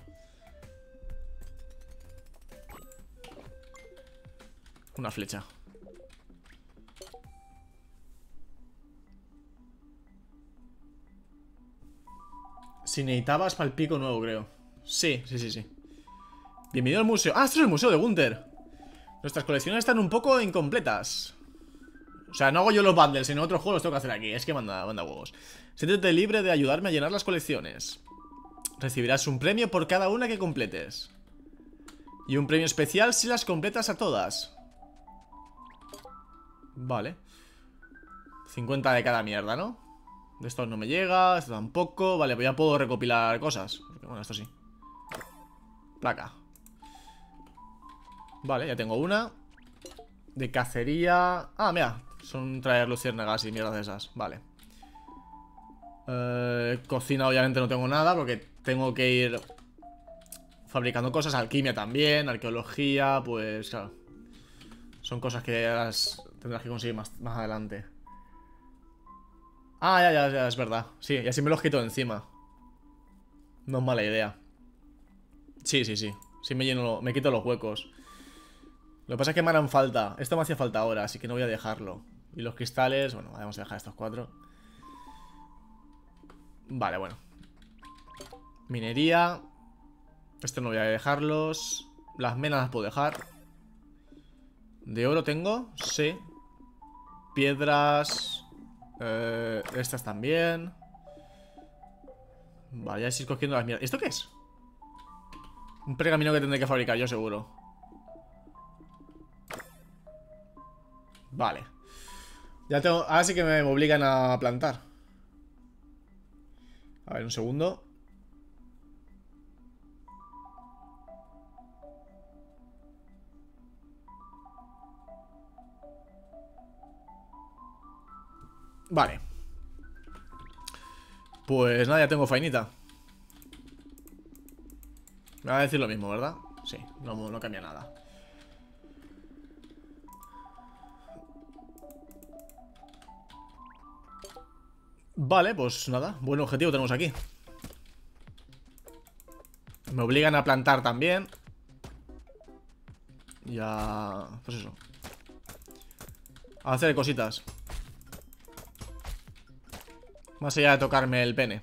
Una flecha. Si necesitabas para el pico nuevo, creo. Sí, sí, sí, sí. Bienvenido al museo. Ah, esto es el museo de Gunther. Nuestras colecciones están un poco incompletas. O sea, no hago yo los bundles, en otros juegos los tengo que hacer aquí. Es que manda, manda huevos. Siéntete libre de ayudarme a llenar las colecciones. Recibirás un premio por cada una que completes. Y un premio especial si las completas a todas. Vale. cincuenta de cada mierda, ¿no? De esto no me llega, esto tampoco. Vale, pues ya puedo recopilar cosas. Porque, bueno, esto sí. Placa. Vale, ya tengo una. De cacería. Ah, mira, son traer luciérnagas y mierdas de esas. Vale. eh, Cocina obviamente no tengo nada porque tengo que ir fabricando cosas. Alquimia también, arqueología. Pues claro, son cosas que las tendrás que conseguir más, más adelante. Ah, ya, ya, ya, es verdad. Sí, y así me los quito de encima. No es mala idea. Sí, sí, sí. Sí me lleno, me quito los huecos. Lo que pasa es que me harán falta. Esto me hacía falta ahora, así que no voy a dejarlo. Y los cristales, bueno, vamos a dejar estos cuatro. Vale, bueno. Minería. Esto no voy a dejarlos. Las menas las puedo dejar. ¿De oro tengo? Sí. Piedras. Eh, estas también. Vale, ya estoy cogiendo las mierdas. ¿Esto qué es? Un pergamino que tendré que fabricar yo seguro. Vale. Ya tengo... Ahora sí que me obligan a plantar. A ver, un segundo. Vale. Pues nada, ya tengo fainita. Me va a decir lo mismo, ¿verdad? Sí, no, no cambia nada. Vale, pues nada, buen objetivo tenemos aquí. Me obligan a plantar también. Ya... Pues eso. A hacer cositas. Más allá de tocarme el pene.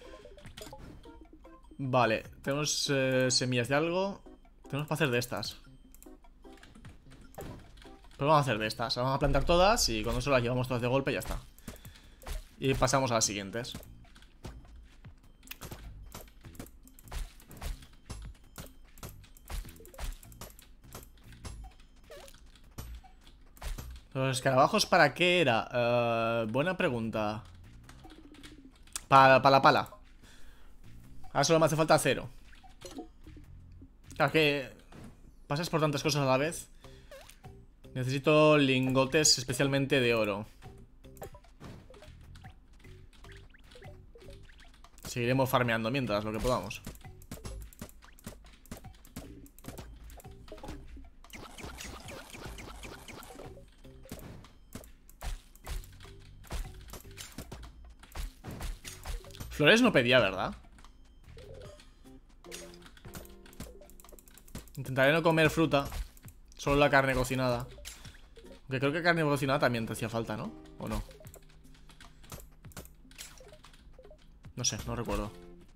Vale, tenemos eh, semillas de algo. Tenemos para hacer de estas. Pues vamos a hacer de estas. Vamos a plantar todas y cuando solo las llevamos todas de golpe ya está. Y pasamos a las siguientes. ¿Los escarabajos para qué era? Uh, buena pregunta. Para, para la pala. Ahora solo me hace falta acero. Claro, que pasas por tantas cosas a la vez. Necesito lingotes especialmente de oro. Seguiremos farmeando mientras, lo que podamos. Flores no pedía, ¿verdad? Intentaré no comer fruta. Solo la carne cocinada. Aunque creo que carne cocinada también te hacía falta, ¿no? ¿O no? No sé, no recuerdo.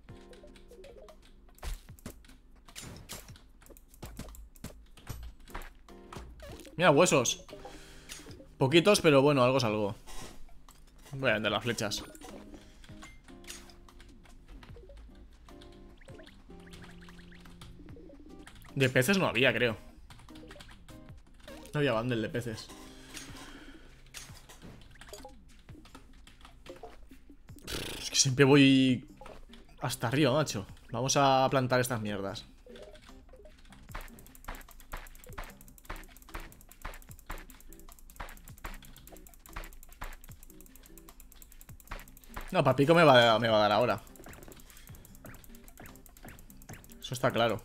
Mira, huesos. Poquitos, pero bueno, algo es algo. Voy a vender las flechas. De peces no había, creo. No había bundle de peces. Es que siempre voy hasta arriba, macho. Vamos a plantar estas mierdas. No, Papico me va, a, me va a dar ahora. Eso está claro.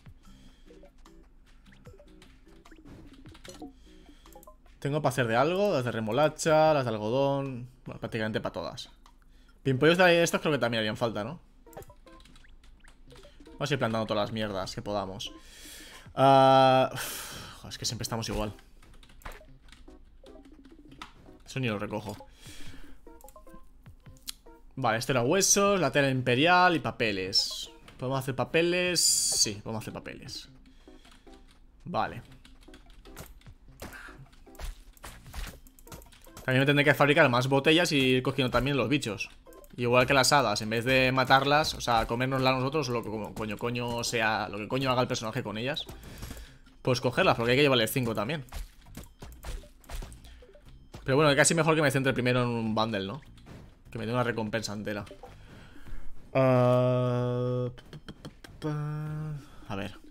Tengo para hacer de algo, las de remolacha, las de algodón. Bueno, prácticamente para todas. Pimpollos de estos creo que también harían falta, ¿no? Vamos a ir plantando todas las mierdas que podamos. uh, uf, Es que siempre estamos igual. Eso ni lo recojo. Vale, esto era huesos, la tela imperial y papeles. ¿Podemos hacer papeles? Sí, podemos hacer papeles. Vale. También me tendré que fabricar más botellas y ir cogiendo también los bichos. Igual que las hadas, en vez de matarlas, o sea, comérnoslas nosotros, lo que coño, coño sea, lo que coño haga el personaje con ellas, pues cogerlas, porque hay que llevarle cinco también. Pero bueno, casi mejor que me centre primero en un bundle, ¿no? Que me dé una recompensa entera. Uh... A ver.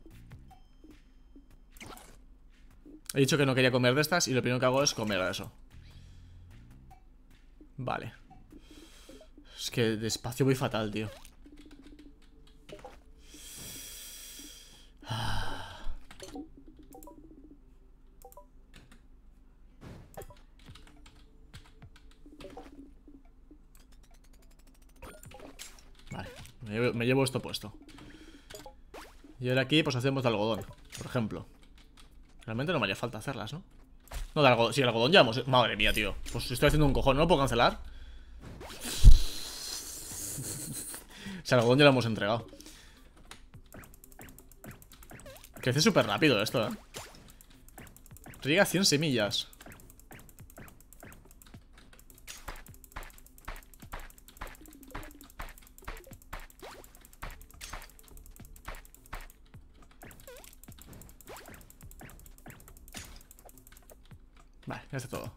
He dicho que no quería comer de estas y lo primero que hago es comer eso. Vale. Es que despacio voy fatal, tío. Vale, me llevo, me llevo esto puesto. Y ahora aquí pues hacemos de algodón, por ejemplo. Realmente no me haría falta hacerlas, ¿no? No, de algodón, sí, el algodón ya hemos... Madre mía, tío. Pues estoy haciendo un cojón, ¿no lo puedo cancelar? Si el algodón ya lo hemos entregado. Crece súper rápido esto, ¿eh? Riega cien semillas. Vale, ya está todo.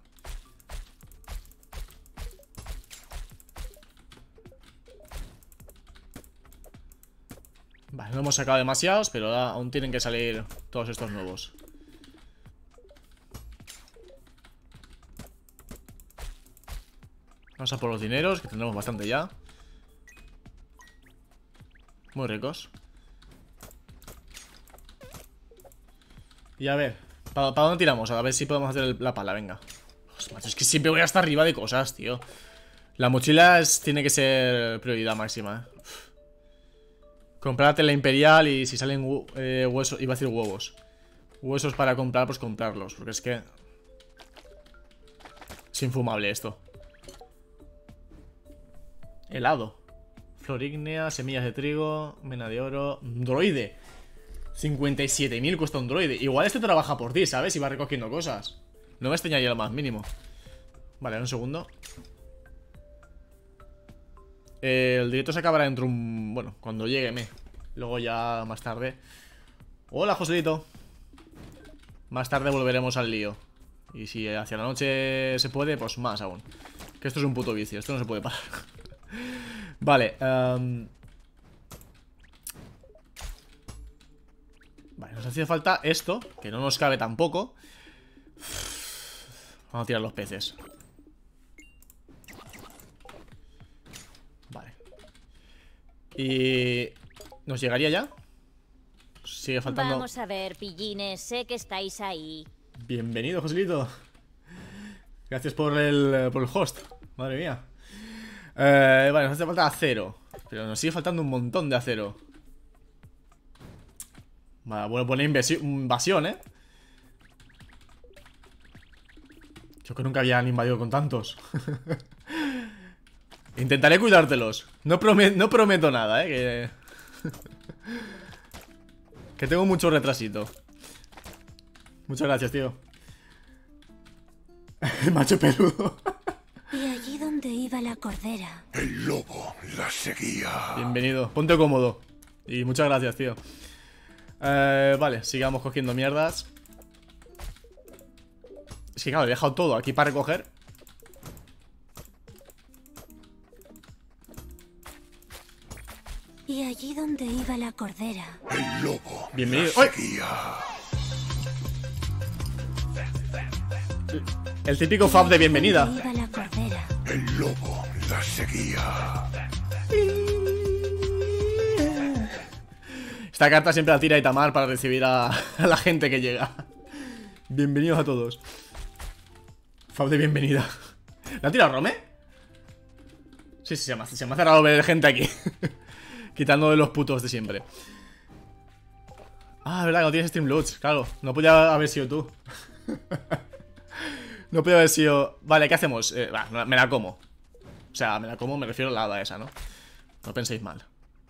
Vale, no hemos sacado demasiados, pero aún tienen que salir todos estos nuevos. Vamos a por los dineros, que tendremos bastante ya. Muy ricos. Y a ver, ¿para, ¿para dónde tiramos? A ver si podemos hacer el, la pala, venga. Pues, macho, es que siempre voy hasta arriba de cosas, tío. La mochila es, tiene que ser prioridad máxima, eh. Comprarte la imperial y si salen eh, huesos, iba a decir huevos. Huesos para comprar, pues comprarlos. Porque es que es infumable esto. Helado. Flor ígnea, semillas de trigo, mena de oro. Droide. cincuenta y siete mil cuesta un droide. Igual este trabaja por ti, ¿sabes? Y va recogiendo cosas. No me extrañaría lo más mínimo. Vale, un segundo. eh, El directo se acabará dentro un... Bueno, cuando llegue me. Luego ya más tarde. Hola, Joselito. Más tarde volveremos al lío. Y si hacia la noche se puede, pues más aún. Que esto es un puto vicio, esto no se puede parar. Vale, um... Vale, nos hacía falta esto, que no nos cabe tampoco. Vamos a tirar los peces. Vale. Y... ¿nos llegaría ya? Sigue faltando... Vamos a ver, pillines, sé que estáis ahí. Bienvenido, Joselito. Gracias por el, por el host. Madre mía. eh, Vale, nos hace falta acero. Pero nos sigue faltando un montón de acero. Vale, bueno, buena invasión, ¿eh? Yo que nunca habían invadido con tantos. Intentaré cuidártelos. No, promet no prometo nada, ¿eh? Que... que tengo mucho retrasito. Muchas gracias, tío. El macho peludo. Y allí donde iba la cordera. El lobo la seguía. Bienvenido, ponte cómodo. Y muchas gracias, tío. eh, Vale, sigamos cogiendo mierdas. Es que claro, he dejado todo aquí para recoger. Y allí donde iba la cordera. El lobo Bienvenido. la ¡Ay! seguía. El típico fab de bienvenida. Donde iba la cordera. El lobo la seguía. Esta carta siempre la tira Itamar para recibir a, a la gente que llega. Bienvenidos a todos. Fab de bienvenida. ¿La ha tirado Rome? Sí, sí, se me, se me ha cerrado ver gente aquí. Quitando de los putos de siempre. Ah, verdad que no tienes Streamloots. Claro, no podía haber sido tú. No podía haber sido... Vale, ¿qué hacemos? Eh, va, me la como. O sea, me la como, me refiero a la hada esa, ¿no? No penséis mal.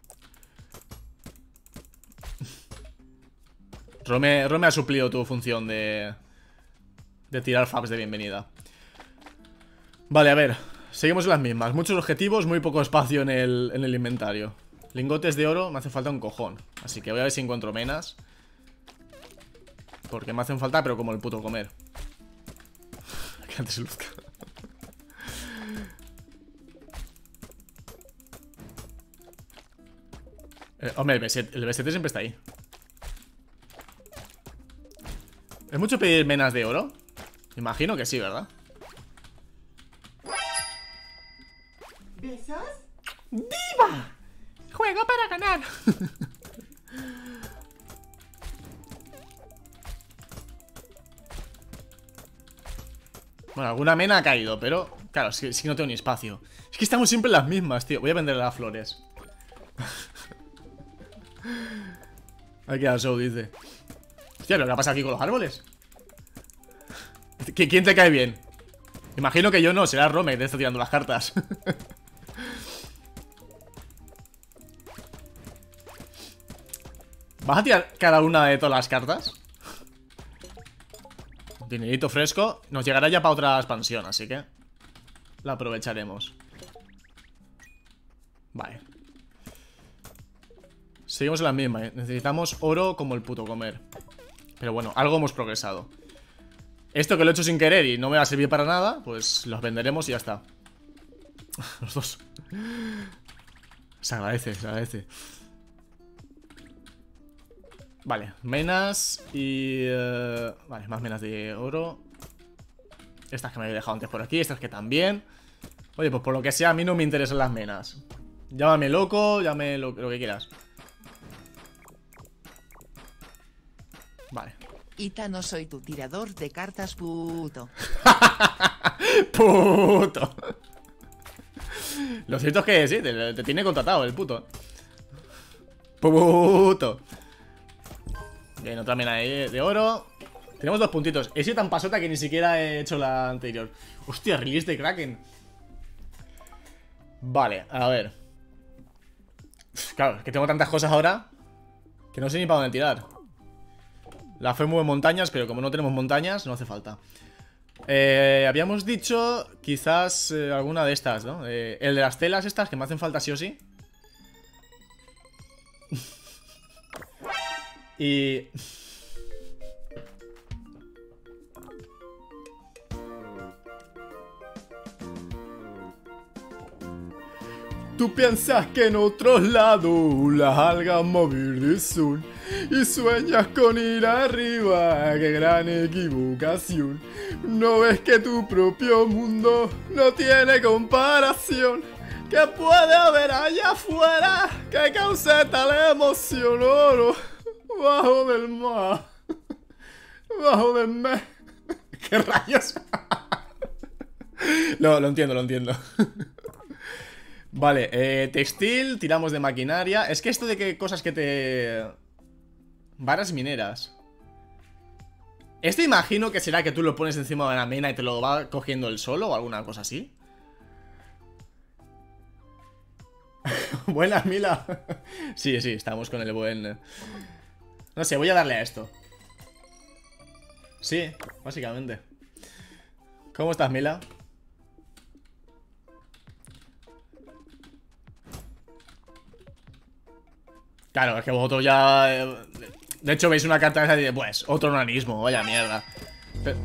Rome, Rome ha suplido tu función de... de tirar faps de bienvenida. Vale, a ver. Seguimos en las mismas. Muchos objetivos, muy poco espacio en el, en el inventario. Lingotes de oro, me hace falta un cojón. Así que voy a ver si encuentro menas. Porque me hacen falta, pero como el puto comer. Que antes se luzca. eh, Hombre, el B siete, el B siete siempre está ahí. ¿Es mucho pedir menas de oro? Imagino que sí, ¿verdad? ¿Besos? ¡Diva! Juego para ganar. Bueno, alguna mena ha caído, pero... Claro, es que, es que no tengo ni espacio. Es que estamos siempre en las mismas, tío. Voy a vender las flores. Hay que dar show, dice. Hostia, ¿lo que ha pasado aquí con los árboles? ¿Quién te cae bien? Imagino que yo no, será Rome que te está tirando las cartas. ¿Vas a tirar cada una de todas las cartas? Dinerito fresco. Nos llegará ya para otra expansión, así que la aprovecharemos. Vale. Seguimos en la misma, ¿eh? Necesitamos oro como el puto comer. Pero bueno, algo hemos progresado. Esto que lo he hecho sin querer y no me va a servir para nada, pues los venderemos y ya está. Los dos. Se agradece, se agradece. Vale, menas y... Uh, vale, más menas de oro. Estas que me había dejado antes por aquí, estas que también. Oye, pues por lo que sea, a mí no me interesan las menas. Llámame loco, llámame lo, lo que quieras. Vale. Ita, no soy tu tirador de cartas, puto. Puto. Lo cierto es que sí, te, te tiene contratado el puto. Puto. Bien, otra mena de, de oro. Tenemos dos puntitos. He sido tan pasota que ni siquiera he hecho la anterior. Hostia, release de Kraken. Vale, a ver. Claro, es que tengo tantas cosas ahora que no sé ni para dónde tirar. La fe mueve montañas, pero como no tenemos montañas, no hace falta. Eh, habíamos dicho quizás eh, alguna de estas, ¿no? Eh, el de las telas estas que me hacen falta sí o sí. Y... Tú piensas que en otros lados las algas móviles son y sueñas con ir arriba, qué gran equivocación. No ves que tu propio mundo no tiene comparación. ¿Qué puede haber allá afuera que cause tal emoción? Oro, bajo del mar, bajo del mes. ¿Qué rayos? No, lo entiendo, lo entiendo. Vale, eh, textil, tiramos de maquinaria. Es que esto de que cosas que te... Varas mineras. Esto imagino que será que tú lo pones encima de la mina y te lo va cogiendo el solo o alguna cosa así. Buenas, Mila. Sí, sí, estamos con el buen... No sé, voy a darle a esto. Sí, básicamente. ¿Cómo estás, Mila? Claro, es que vosotros ya... De hecho, veis una carta esa y dice, pues, otro nanismo, vaya mierda. Pero...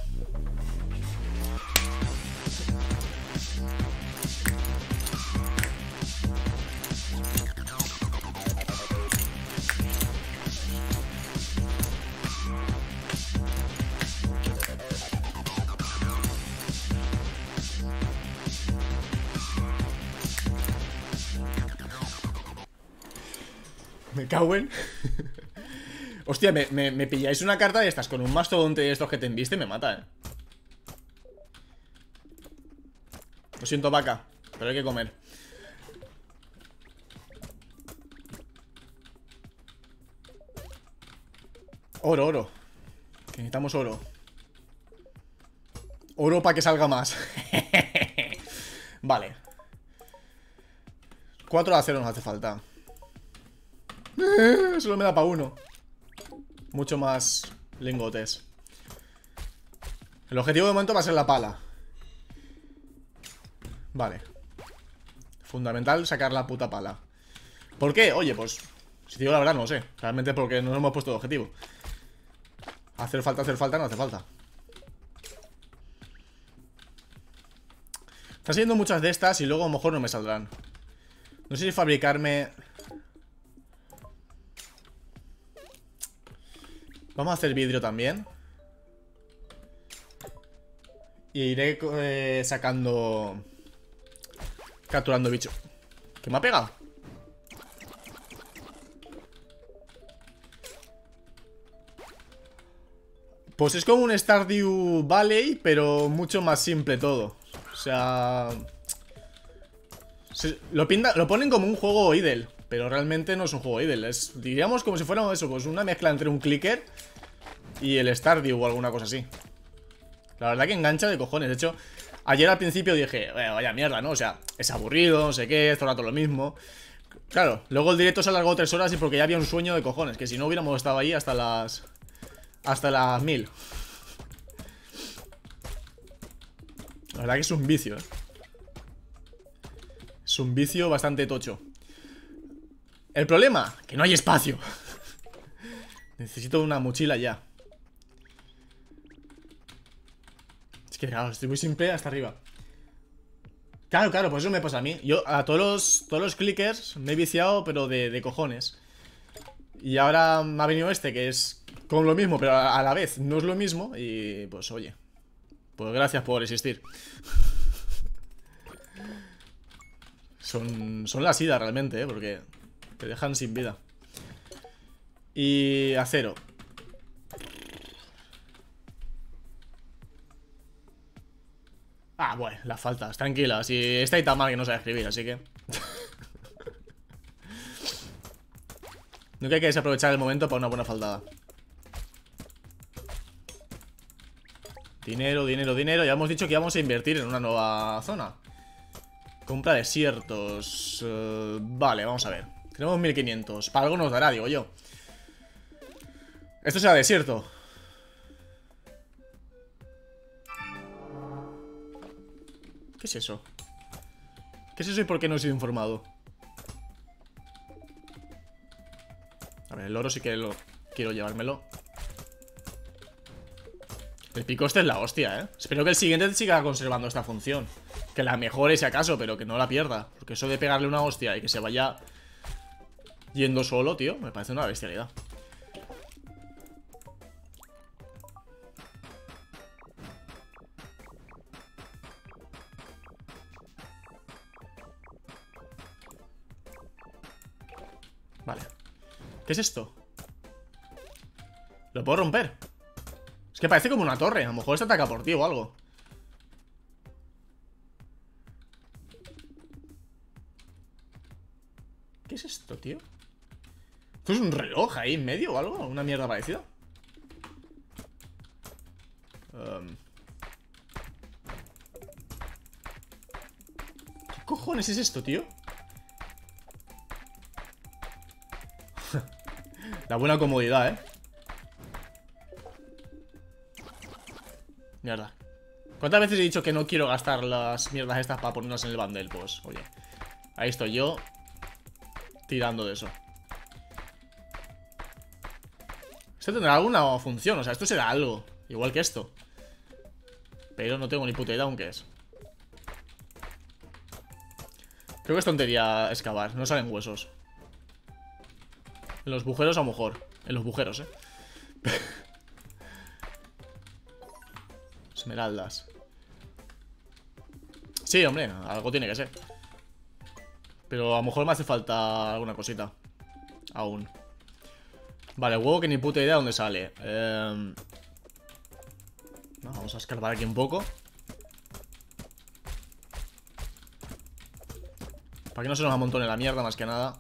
Me cago en... Hostia, me, me, me pilláis una carta de estas con un mastodonte de estos que te enviste y me mata, eh. Lo siento, vaca, pero hay que comer. Oro, oro. Que necesitamos oro. Oro para que salga más. Vale. Cuatro de acero nos hace falta. Eh, solo me da para uno. Mucho más lingotes. El objetivo de momento va a ser la pala. Vale. Fundamental sacar la puta pala. ¿Por qué? Oye, pues si te digo la verdad no lo sé. Realmente porque no nos hemos puesto de objetivo. Hacer falta, hacer falta, no hace falta. Están saliendo muchas de estas y luego a lo mejor no me saldrán. No sé si fabricarme... Vamos a hacer vidrio también. Y iré eh, sacando... Capturando bicho. ¿Qué me ha pegado? Pues es como un Stardew Valley, pero mucho más simple todo. O sea... Se, lo, pinta, lo ponen como un juego idle, pero realmente no es un juego idle. Es, diríamos, como si fuera eso, pues una mezcla entre un clicker y el Stardew o alguna cosa así. La verdad que engancha de cojones. De hecho, ayer al principio dije, bueno, vaya mierda, ¿no? O sea, es aburrido, no sé qué, es todo el rato lo mismo. Claro, luego el directo se alargó tres horas y porque ya había un sueño de cojones, que si no hubiéramos estado ahí hasta las... Hasta las mil. La verdad que es un vicio, ¿eh? Es un vicio bastante tocho. El problema, que no hay espacio. Necesito una mochila ya. Es que claro, estoy muy simple hasta arriba. Claro, claro, pues eso me pasa a mí. Yo a todos los, todos los clickers me he viciado, pero de, de cojones. Y ahora me ha venido este, que es con lo mismo, pero a, a la vez no es lo mismo. Y pues oye, pues gracias por existir. Son, son la sida realmente, ¿eh? Porque te dejan sin vida. Y acero. Ah, bueno, las faltas, tranquila. Si está ahí tan mal que no sabe escribir, así que... Nunca hay que desaprovechar el momento para una buena faltada. Dinero, dinero, dinero. Ya hemos dicho que íbamos a invertir en una nueva zona. Compra desiertos. uh, Vale, vamos a ver. Tenemos mil quinientos. Para algo nos dará, digo yo. Esto será desierto. ¿Qué es eso? ¿Qué es eso y por qué no he sido informado? A ver, el oro sí que lo quiero llevármelo. El picoste es la hostia, ¿eh? Espero que el siguiente siga conservando esta función. Que la mejore si acaso, pero que no la pierda. Porque eso de pegarle una hostia y que se vaya yendo solo, tío, me parece una bestialidad. Vale. ¿Qué es esto? ¿Lo puedo romper? Es que parece como una torre. A lo mejor se ataca por ti o algo. ¿Qué es esto, tío? ¿Esto es un reloj ahí en medio o algo? ¿Una mierda parecida? Um... ¿Qué cojones es esto, tío? La buena comodidad, ¿eh? Mierda. ¿Cuántas veces he dicho que no quiero gastar las mierdas estas para ponerlas en el bundle? Pues, oye, ahí estoy yo tirando de eso. Esto tendrá alguna función, o sea, esto será algo igual que esto. Pero no tengo ni puta idea aún qué es. Creo que es tontería excavar, no salen huesos. En los bujeros a lo mejor. En los bujeros, eh. Esmeraldas. Sí, hombre, algo tiene que ser. Pero a lo mejor me hace falta alguna cosita. Aún. Vale, huevo que ni puta idea dónde sale. eh... no, Vamos a escarbar aquí un poco. Para que no se nos amontone la mierda más que nada.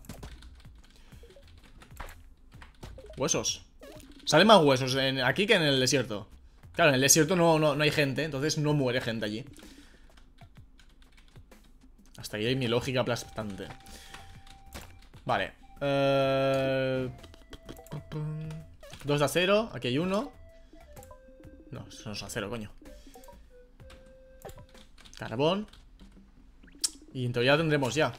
Huesos. Salen más huesos en, aquí que en el desierto. Claro, en el desierto no, no, no hay gente, entonces no muere gente allí. Hasta ahí hay mi lógica aplastante. Vale. Eh... Dos de acero. Aquí hay uno. No, eso no es acero, coño. Carbón. Y en teoría lo tendremos ya.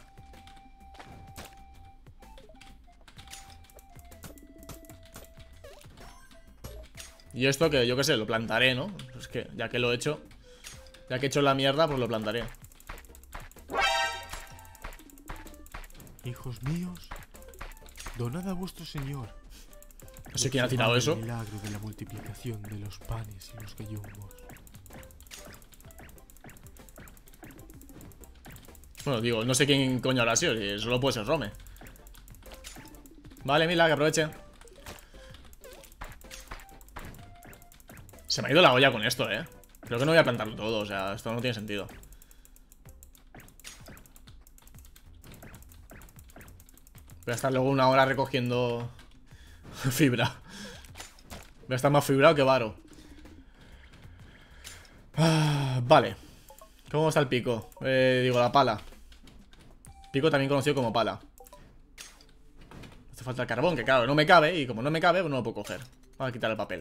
Y esto que yo qué sé, lo plantaré, ¿no? Es que ya que lo he hecho, ya que he hecho la mierda, pues lo plantaré. Hijos míos, donad a vuestro señor. No sé quién ha tirado eso. El milagro de la multiplicación de los panes y los gallumbos. Bueno, digo, no sé quién coño habrá sido, y solo puede ser Rome. Vale, mira, que aproveche. Se me ha ido la olla con esto, eh. Creo que no voy a plantarlo todo, o sea, esto no tiene sentido. Voy a estar luego una hora recogiendo fibra. Voy a estar más fibrado que varo. Ah, vale. ¿Cómo está el pico? Eh, digo, la pala. Pico también conocido como pala. Hace falta el carbón, que claro, no me cabe. Y como no me cabe, pues no lo puedo coger. Vamos a quitar el papel.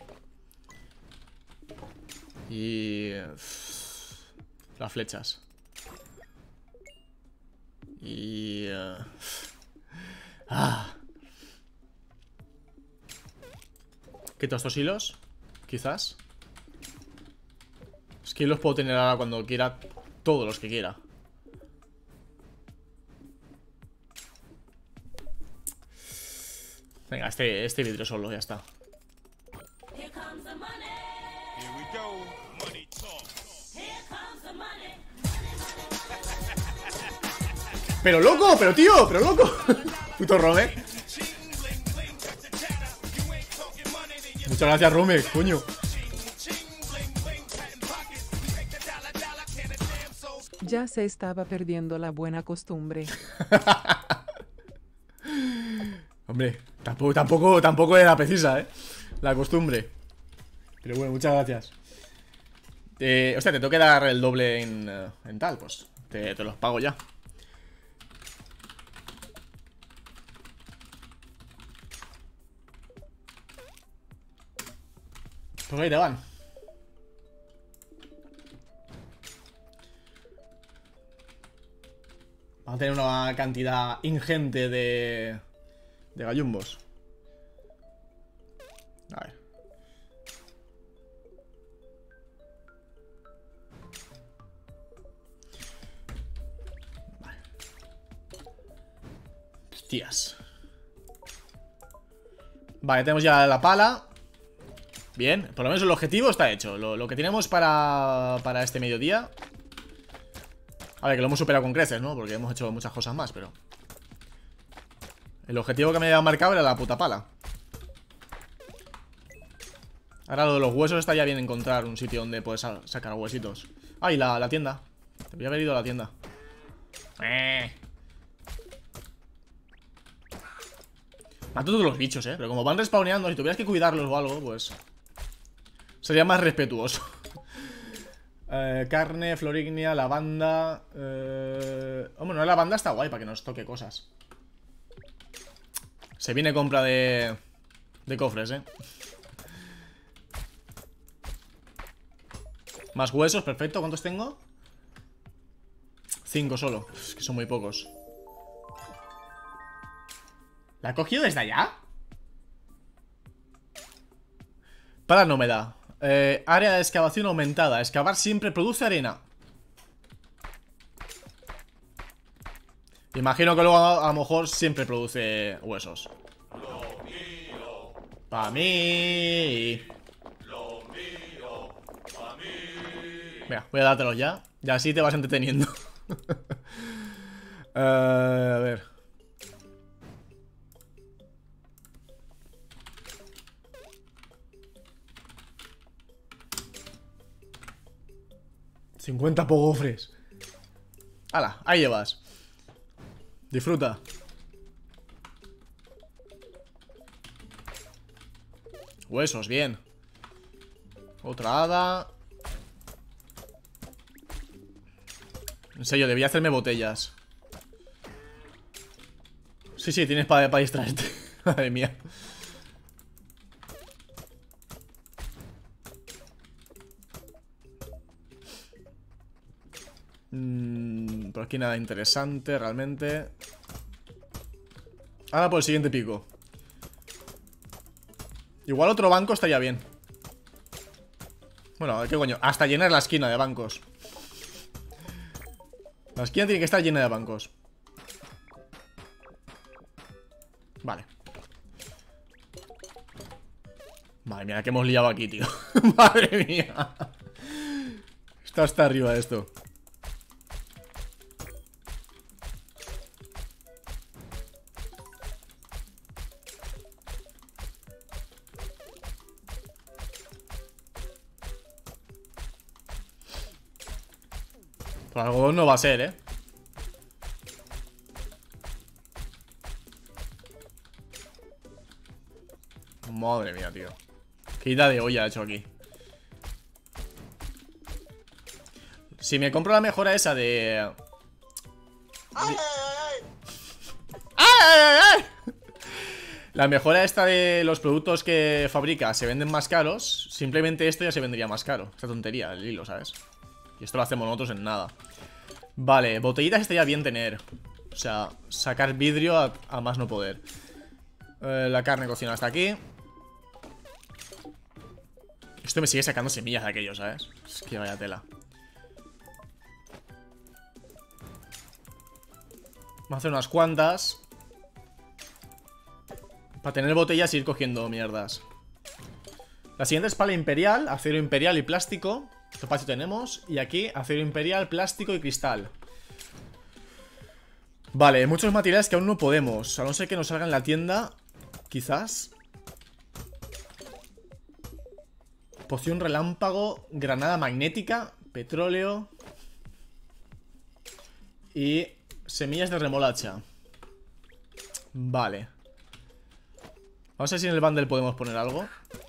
Y... las flechas. Y... Uh... Ah. Quito estos hilos. Quizás. Es que los puedo tener ahora cuando quiera. Todos los que quiera. Venga, este, este vidrio solo, ya está. Pero loco, pero tío, pero loco. Puto Rome. Muchas gracias, Rome, coño. Ya se estaba perdiendo la buena costumbre. Hombre, tampoco, tampoco, tampoco era precisa, eh. La costumbre. Pero bueno, muchas gracias. Eh, hostia, te tengo que dar el doble en, uh, en tal, pues te, te los pago ya. Pues ahí te van. Vamos a tener una cantidad ingente de... de gallumbos. A ver. Vale. Hostias. Vale, tenemos ya la pala. Bien, por lo menos el objetivo está hecho. Lo, lo que tenemos para, para este mediodía. A ver, que lo hemos superado con creces, ¿no? Porque hemos hecho muchas cosas más, pero... el objetivo que me había marcado era la puta pala. Ahora lo de los huesos estaría bien encontrar un sitio donde puedes sacar huesitos. Ah, y la, la tienda. Debería haber ido a la tienda. Eh. Mato todos los bichos, eh. Pero como van respawneando, si tuvieras que cuidarlos o algo, pues... sería más respetuoso. eh, Carne, florignia, lavanda. Eh... Oh, bueno, la lavanda está guay para que nos toque cosas. Se viene compra de... de cofres, eh. Más huesos, perfecto. ¿Cuántos tengo? Cinco solo. Es que son muy pocos. ¿La he cogido desde allá? Para no me da. Eh, área de excavación aumentada. Excavar siempre produce arena. Imagino que luego a, a lo mejor siempre produce huesos. Lo mío. Pa' mí. Lo mío. Pa' mí. Mira, voy a dártelos ya. Ya así te vas entreteniendo. uh, a ver. cincuenta pogofres. Hala, ahí llevas. Disfruta. Huesos, bien. Otra hada. En serio, debía hacerme botellas. Sí, sí, tienes para pa distraerte. Madre mía. Mm, por aquí nada interesante realmente. Ahora por el siguiente pico. Igual otro banco estaría bien. Bueno, ¿qué coño? Hasta llenar la esquina de bancos. La esquina tiene que estar llena de bancos. Vale. Madre mía, que hemos liado aquí, tío. Madre mía. Está hasta arriba esto. Por algodón no va a ser, ¿eh? Madre mía, tío. Qué ida de olla he hecho aquí. Si me compro la mejora esa de... ¡Ay, ay, ay! La mejora esta de los productos que fabrica se venden más caros. Simplemente esto ya se vendría más caro. Esta tontería, el hilo, ¿sabes? Y esto lo hacemos nosotros en nada. Vale, botellitas estaría bien tener. O sea, sacar vidrio a, a más no poder. eh, La carne cocinada hasta aquí. Esto me sigue sacando semillas de aquello, ¿sabes? Es que vaya tela. Vamos a hacer unas cuantas para tener botellas y ir cogiendo mierdas. La siguiente es pala imperial, acero imperial y plástico. Topacio tenemos. Y aquí acero imperial, plástico y cristal. Vale, muchos materiales que aún no podemos. A no ser que nos salga en la tienda. Quizás. Poción relámpago, granada magnética, petróleo y semillas de remolacha. Vale. Vamos a ver si en el bundle podemos poner algo.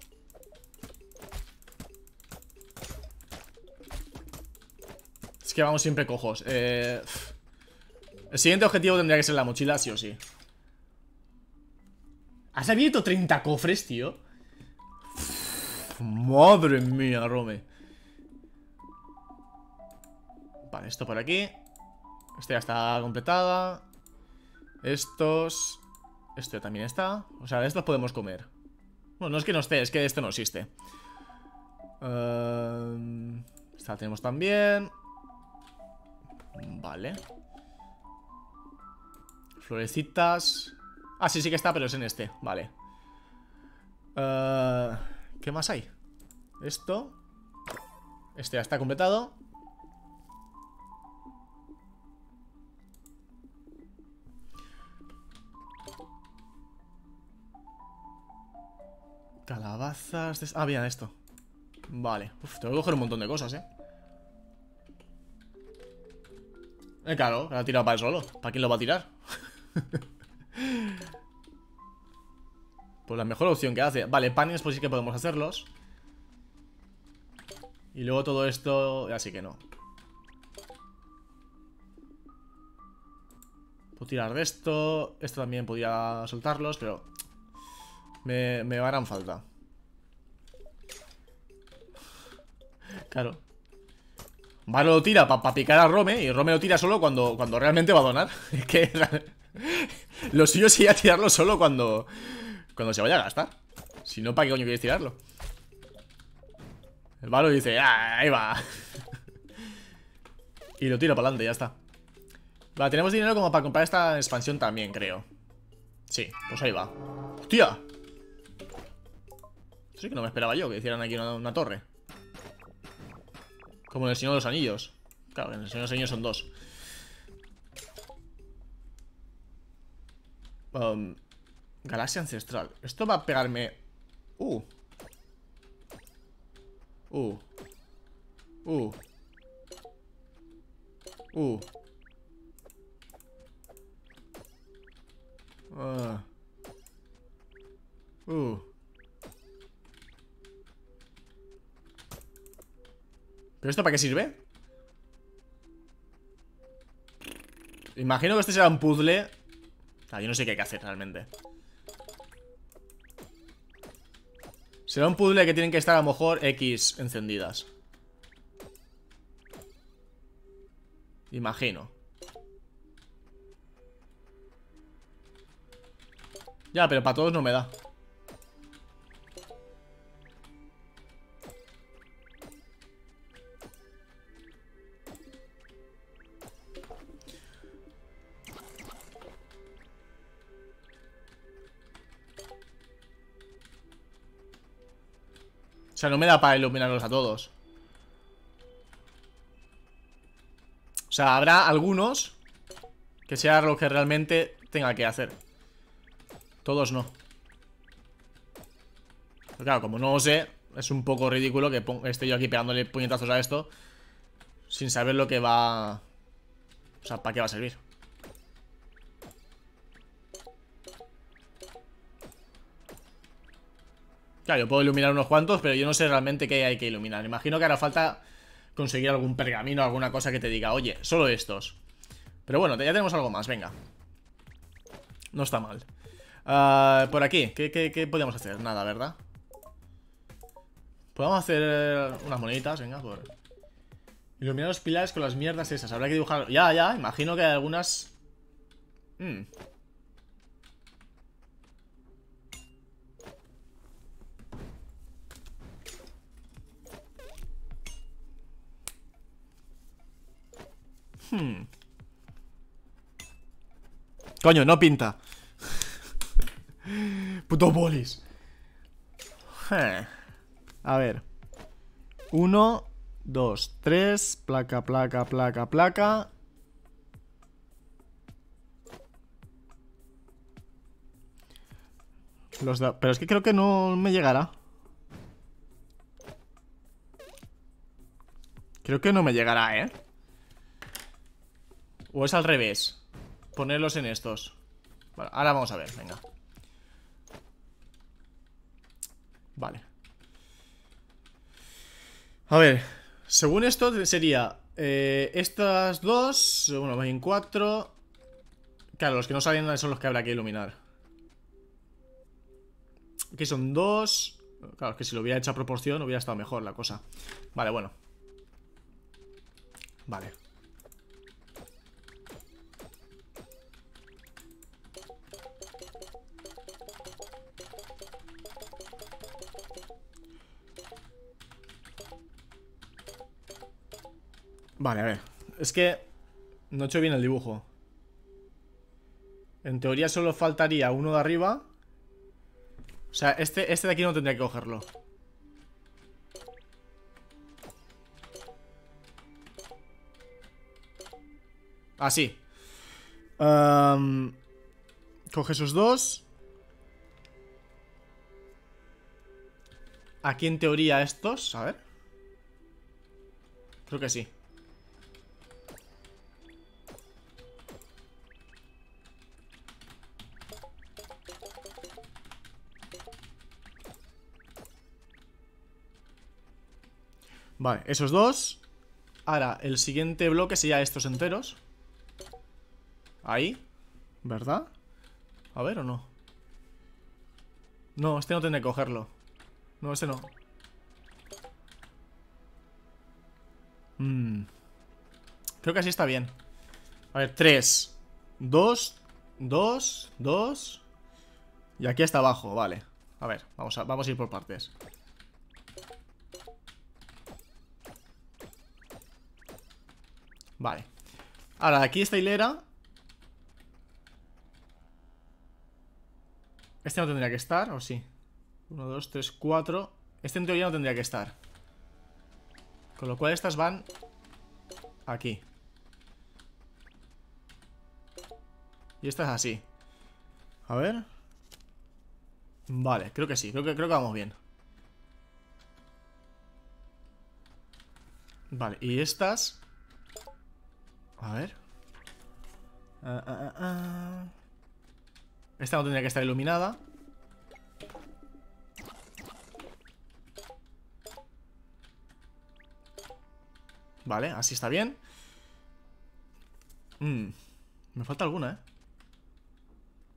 Es que vamos siempre cojos. eh... El siguiente objetivo tendría que ser la mochila, sí o sí. ¿Has abierto treinta cofres, tío? Madre mía, Rome. Vale, esto por aquí. Esta ya está completada. Estos. Esto también está. O sea, de estos podemos comer. Bueno, no es que no esté, es que esto no existe. uh, Esta la tenemos también. Vale. Florecitas. Ah, sí, sí que está, pero es en este. Vale. uh, ¿Qué más hay? Esto. Este ya está completado. Calabazas de... Ah, bien, esto. Vale. Uf, tengo que coger un montón de cosas, eh Eh, claro, la ha tirado para él solo. ¿Para quién lo va a tirar? Pues la mejor opción que hace. Vale, panes pues sí que podemos hacerlos. Y luego todo esto... Así que no. Puedo tirar de esto. Esto también podría soltarlos, pero... Me, me harán falta. Claro. Vale, lo tira para pa picar a Rome. Y Rome lo tira solo cuando, cuando realmente va a donar. Es que... Lo suyo sería tirarlo solo cuando... Cuando se vaya a gastar. Si no, ¿para qué coño quieres tirarlo? El malo dice, ah, ahí va. Y lo tiro para adelante, ya está. Vale, tenemos dinero como para comprar esta expansión también, creo. Sí, pues ahí va. ¡Hostia! Sí que no me esperaba yo que hicieran aquí una, una torre. Como en el Señor de los Anillos. Claro, en el Señor de los Anillos son dos. Um, Galaxia ancestral. Esto va a pegarme. Uh. Uh. Uh. Uh. Uh. Uh. ¿Pero esto para qué sirve? Imagino que este será un puzzle sea, yo no sé qué hay que hacer realmente. Será un puzzle que tienen que estar a lo mejor X encendidas. Imagino. Ya, pero para todos no me da. O sea, no me da para iluminarlos a todos. O sea, habrá algunos que sea lo que realmente tenga que hacer. Todos no. Pero claro, como no lo sé, es un poco ridículo que esté yo aquí pegándole puñetazos a esto sin saber lo que va... O sea, ¿para qué va a servir? Claro, yo puedo iluminar unos cuantos, pero yo no sé realmente qué hay que iluminar. Imagino que hará falta conseguir algún pergamino, alguna cosa que te diga, oye, solo estos. Pero bueno, ya tenemos algo más, venga. No está mal. uh, Por aquí, ¿qué, qué, ¿qué podemos hacer? Nada, ¿verdad? Podemos hacer unas moneditas, venga, por... Iluminar los pilares con las mierdas esas. Habrá que dibujar... Ya, ya, imagino que hay algunas... Hmm. Hmm. Coño, no pinta. Puto bolis. Eh. A ver. Uno, dos, tres. Placa, placa, placa, placa. Los da... Pero es que creo que no me llegará. Creo que no me llegará, ¿eh? O es al revés. Ponerlos en estos. Bueno, ahora vamos a ver, venga. Vale. A ver, según esto sería eh, estas dos. Bueno, más en cuatro. Claro, los que no salen son los que habrá que iluminar. Aquí son dos. Claro, es que si lo hubiera hecho a proporción hubiera estado mejor la cosa. Vale, bueno. Vale. Vale, a ver. Es que no he hecho bien el dibujo. En teoría solo faltaría uno de arriba. O sea, este, este de aquí no tendría que cogerlo. Así. um, Coge esos dos. Aquí en teoría estos. A ver. Creo que sí. Vale, esos dos. Ahora, el siguiente bloque sería estos enteros. Ahí, ¿verdad? A ver o no. No, este no tendré que cogerlo. No, este no. mm. Creo que así está bien. A ver, tres, dos, dos, dos. Y aquí hasta abajo, vale. A ver, vamos a, vamos a ir por partes. Vale. Ahora, aquí esta hilera. Este no tendría que estar, ¿o sí? Uno, dos, tres, cuatro. Este en teoría no tendría que estar. Con lo cual estas van aquí. Y esta es así. A ver. Vale, creo que sí, creo que, creo que vamos bien. Vale, y estas. A ver. uh, uh, uh, uh. Esta no tendría que estar iluminada. Vale, así está bien. mm. Me falta alguna, eh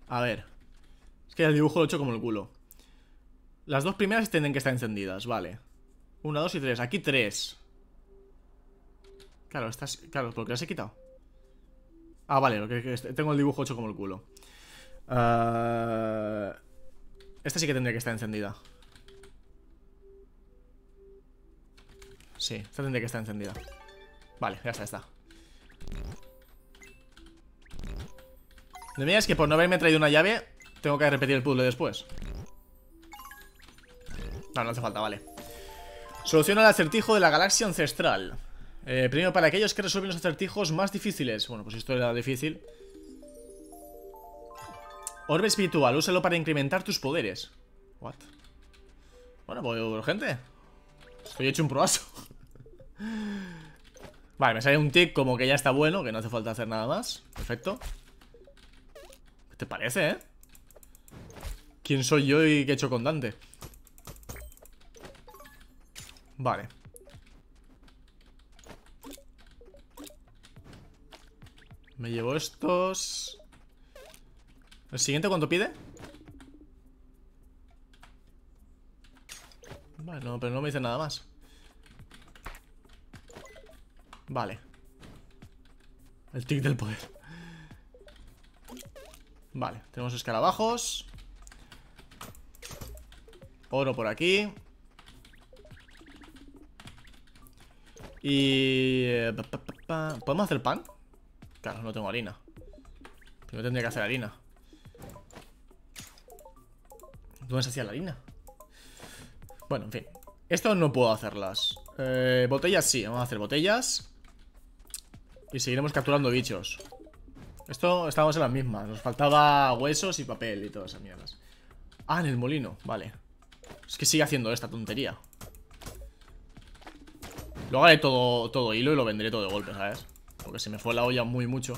A ver. Es que el dibujo lo he hecho como el culo. Las dos primeras tienen que estar encendidas, vale. Una, dos y tres. Aquí tres. Claro, estas... Claro, porque las he quitado. Ah, vale, lo que, que tengo el dibujo hecho como el culo. Uh... Esta sí que tendría que estar encendida. Sí, esta tendría que estar encendida. Vale, ya está, ya está. No me digas que por no haberme traído una llave tengo que repetir el puzzle después. No, no hace falta, vale. Soluciona el acertijo de la galaxia ancestral. eh, Premio para aquellos que resuelven los acertijos más difíciles. Bueno, pues esto era difícil. Orbe espiritual, úsalo para incrementar tus poderes. What? Bueno, pues gente, estoy hecho un proazo. Vale, me sale un tic como que ya está bueno, que no hace falta hacer nada más. Perfecto. ¿Qué te parece, eh? ¿Quién soy yo y qué he hecho con Dante? Vale. Me llevo estos. ¿El siguiente cuánto pide? Vale, no, pero no me dice nada más. Vale. El tic del poder. Vale, tenemos escarabajos. Oro por aquí. Y... ¿podemos hacer pan? Claro, no tengo harina. Primero tendría que hacer harina. ¿Dónde se hacía la harina? Bueno, en fin. Esto no puedo hacerlas. eh, Botellas sí, vamos a hacer botellas. Y seguiremos capturando bichos. Esto, estábamos en las mismas. Nos faltaba huesos y papel y todas esas mierdas. Ah, en el molino, vale. Es que sigue haciendo esta tontería. Luego haré todo, todo hilo y lo venderé todo de golpe, ¿sabes? Porque se me fue la olla muy mucho.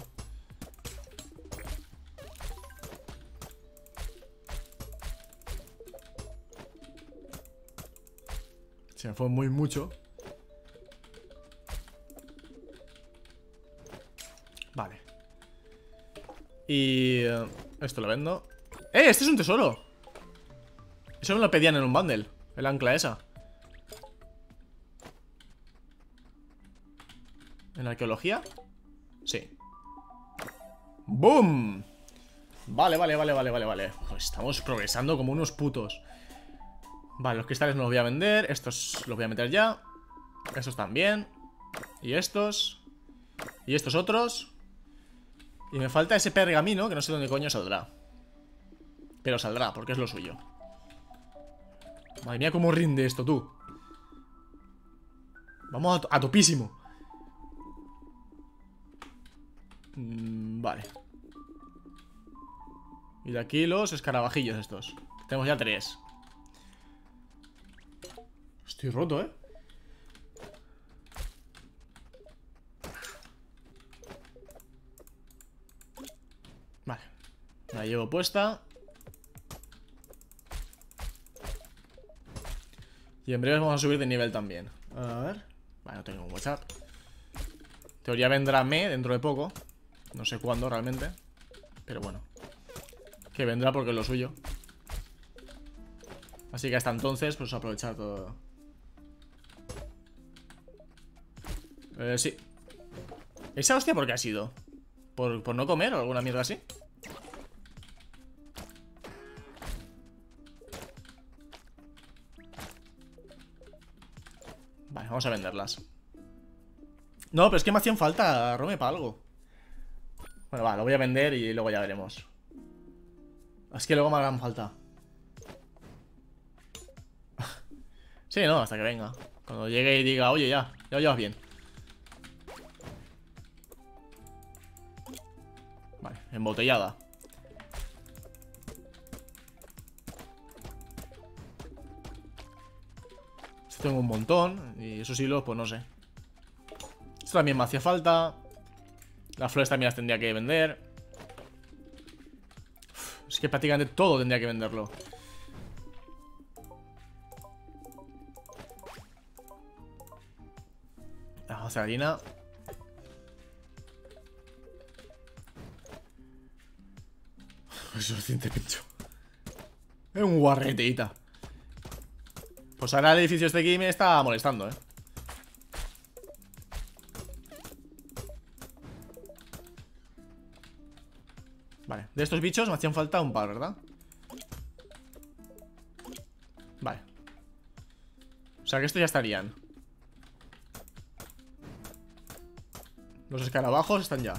Se me fue muy mucho. Vale. Y... Uh, esto lo vendo. ¡Eh! Este es un tesoro. Eso me lo pedían en un bundle. El ancla esa. ¿En arqueología? Sí. ¡Boom! Vale, vale, vale, vale, vale, vale. Pues estamos progresando como unos putos. Vale, los cristales no los voy a vender. Estos los voy a meter ya. Estos también. Y estos. Y estos otros. Y me falta ese pergamino que no sé dónde coño saldrá. Pero saldrá, porque es lo suyo. Madre mía, cómo rinde esto, tú. Vamos a, a topísimo. mm, Vale. Y de aquí los escarabajillos estos. Tenemos ya tres. Estoy roto, ¿eh? Vale. La llevo puesta. Y en breve vamos a subir de nivel también. A ver. Vale, no tengo un WhatsApp. Teoría vendrá me dentro de poco. No sé cuándo realmente. Pero bueno. Que vendrá porque es lo suyo. Así que hasta entonces, pues aprovechar todo. Eh, sí. ¿Esa hostia por qué ha sido? ¿Por, por no comer o alguna mierda así? Vale, vamos a venderlas. No, pero es que me hacían falta, Rome, para algo. Bueno, va, lo voy a vender y luego ya veremos. Es que luego me harán falta. Sí, no, hasta que venga. Cuando llegue y diga, oye, ya, ya lo llevas bien. Vale, embotellada. Esto tengo un montón. Y esos hilos, pues no sé. Esto también me hacía falta. Las flores también las tendría que vender. Uf, es que prácticamente todo tendría que venderlo. Vamos a hacer harina. suficiente pincho. Es un guarreteita. Pues ahora el edificio este aquí me está molestando, eh. Vale, de estos bichos me hacían falta un par, ¿verdad? Vale. O sea que estos ya estarían. Los escarabajos están ya.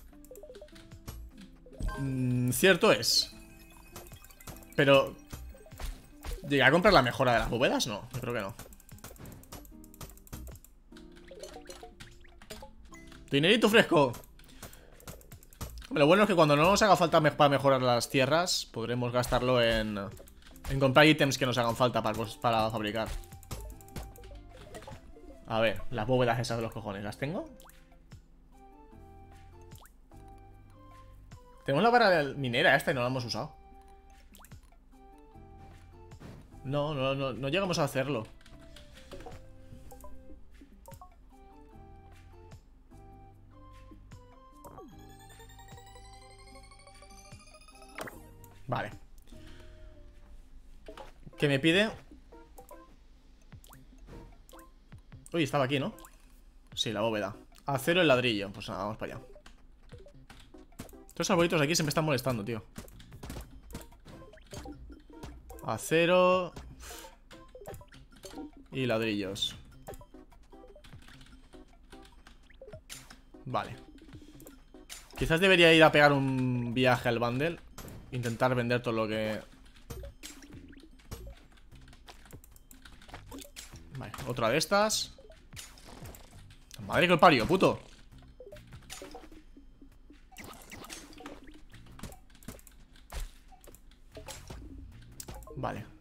Mm, cierto es. Pero... ¿llegué a comprar la mejora de las bóvedas? No, yo creo que no. Dinerito fresco. Lo bueno es que cuando no nos haga falta me para mejorar las tierras, podremos gastarlo en, en comprar ítems que nos hagan falta para, para fabricar. A ver, las bóvedas esas de los cojones, ¿las tengo? Tenemos la barra minera esta y no la hemos usado. No, no, no, no llegamos a hacerlo. Vale. ¿Qué me pide? Uy, estaba aquí, ¿no? Sí, la bóveda. Acero, el ladrillo. Pues nada, vamos para allá. Estos arbolitos de aquí siempre están molestando, tío. Acero. Y ladrillos. Vale. Quizás debería ir a pegar un viaje al bundle. Intentar vender todo lo que... Vale, otra de estas. Madre que el parió, puto. Vale.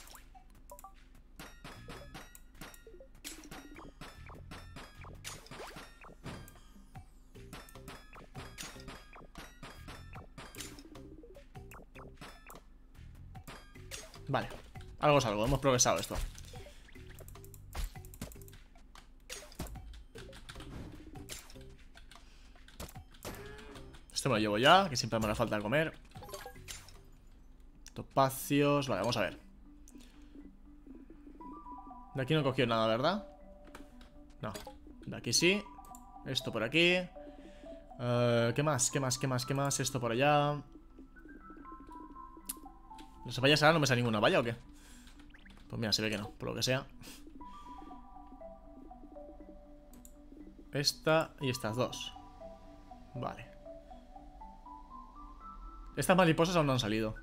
Vale, algo es algo, hemos progresado esto. Esto me lo llevo ya, que siempre me hará falta comer. Topacios, vale, vamos a ver. De aquí no he cogido nada, ¿verdad? No, de aquí sí. Esto por aquí. uh, ¿Qué más? ¿Qué más? ¿Qué más? ¿Qué más? Esto por allá. ¿Las vallas ahora no me sale ninguna valla o qué? Pues mira, se ve que no, por lo que sea. Esta y estas dos. Vale. Estas mariposas aún no han salido.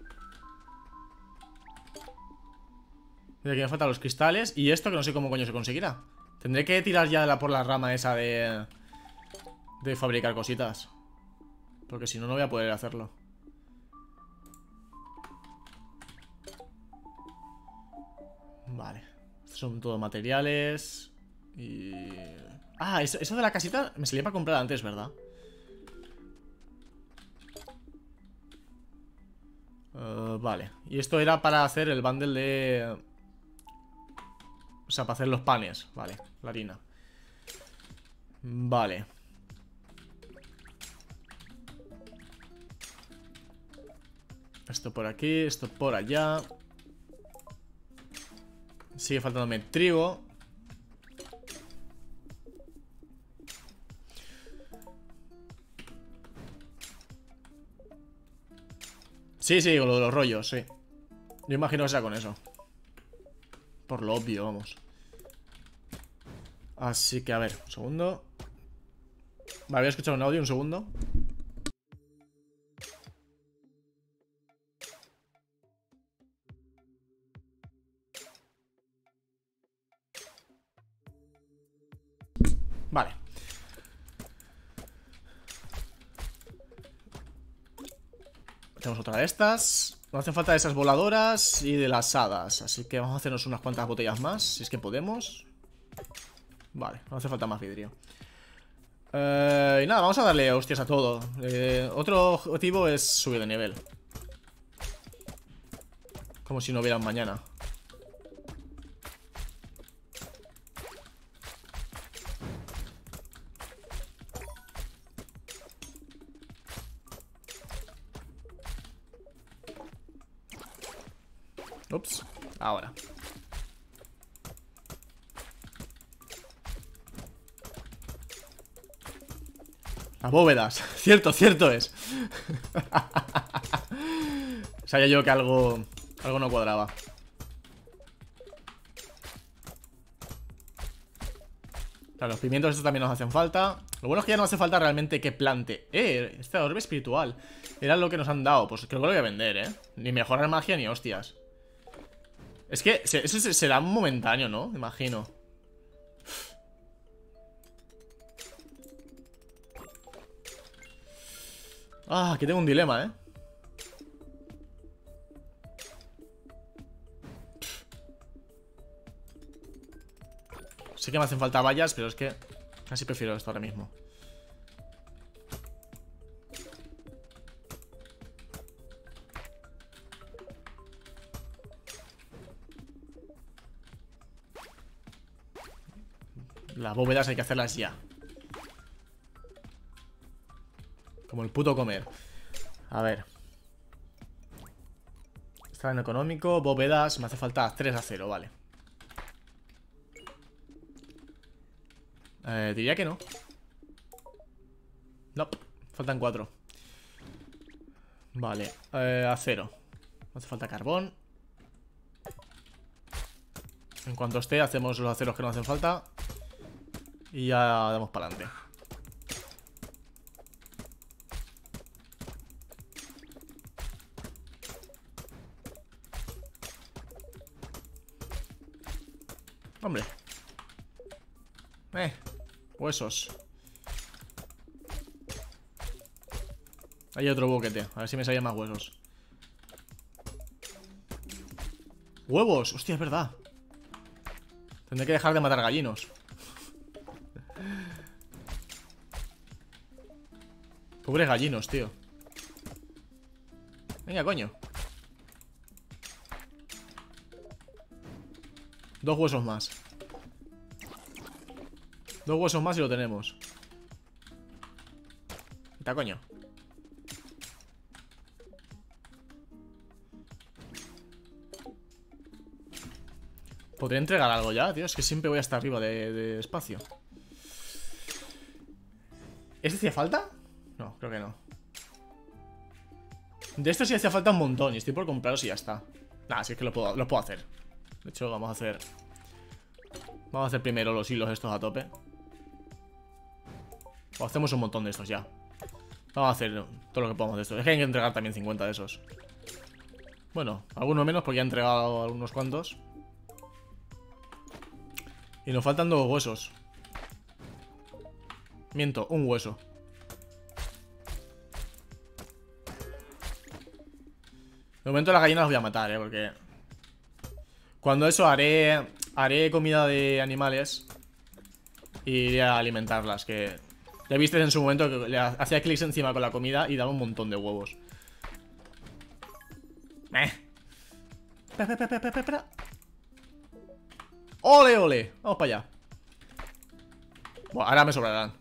Mira, aquí me faltan los cristales. Y esto que no sé cómo coño se conseguirá. Tendré que tirar ya la, por la rama esa de... de fabricar cositas. Porque si no, no voy a poder hacerlo. Vale. Estos son todos materiales. Y... Ah, eso, eso de la casita me salía para comprar antes, ¿verdad? Uh, vale. Y esto era para hacer el bundle de... O sea, para hacer los panes. Vale, la harina. Vale. Esto por aquí, esto por allá. Sigue faltándome trigo. Sí, sí, con lo de los rollos, sí. Yo imagino que sea con eso. Por lo obvio, vamos. Así que, a ver, un segundo. Vale, voy a escuchar un audio, un segundo. Vale. Tenemos otra de estas. Nos hacen falta de esas voladoras y de las hadas. Así que vamos a hacernos unas cuantas botellas más, si es que podemos. Vale, no hace falta más vidrio. eh, Y nada, vamos a darle hostias a todo. eh, Otro objetivo es subir de nivel. Como si no hubiera un mañana. Ups, ahora. Las bóvedas. Cierto, cierto es. Sabía yo que algo Algo no cuadraba. Claro, los pimientos estos también nos hacen falta. Lo bueno es que ya no hace falta realmente que plante. Eh, este orbe espiritual era lo que nos han dado. Pues creo que lo voy a vender, eh. Ni mejorar magia ni hostias. Es que eso será momentáneo, ¿no? Imagino. Ah, aquí tengo un dilema, eh. Sí que me hacen falta vallas, pero es que casi prefiero esto ahora mismo. Las bóvedas hay que hacerlas ya. Como el puto comer. A ver. Está en económico, bóvedas. Me hace falta tres a cero, vale. Eh, diría que no. No, nope, faltan cuatro. Vale, eh, acero. Me hace falta carbón. En cuanto esté, hacemos los aceros que nos hacen falta. Y ya damos para adelante. Hombre. Eh, huesos. Hay otro boquete, a ver si me salen más huesos. ¡Huevos! Hostia, es verdad. Tendré que dejar de matar gallinos. Pobres gallinos, tío. Venga, coño. Dos huesos más. Dos huesos más y lo tenemos. Está, coño. ¿Podría entregar algo ya, tío? Es que siempre voy hasta arriba de, de espacio. ¿Este hacía falta? No, creo que no. De esto sí hacía falta un montón y estoy por comprarlos y ya está. Nada, si es que lo puedo, lo puedo hacer. De hecho, vamos a hacer... Vamos a hacer primero los hilos estos a tope. O hacemos un montón de estos ya. Vamos a hacer todo lo que podamos de estos. Es que hay que entregar también cincuenta de esos. Bueno, algunos menos porque ya he entregado algunos cuantos. Y nos faltan dos huesos. Miento, un hueso. De momento las gallinas las voy a matar, eh, porque... Cuando eso haré... Haré comida de animales. Y iré a alimentarlas, que... Ya viste en su momento que le hacía clics encima con la comida y daba un montón de huevos. Eh. Espera, espera, espera, espera, espera. ¡Ole, ole! Vamos para allá. Bueno, ahora me sobrarán.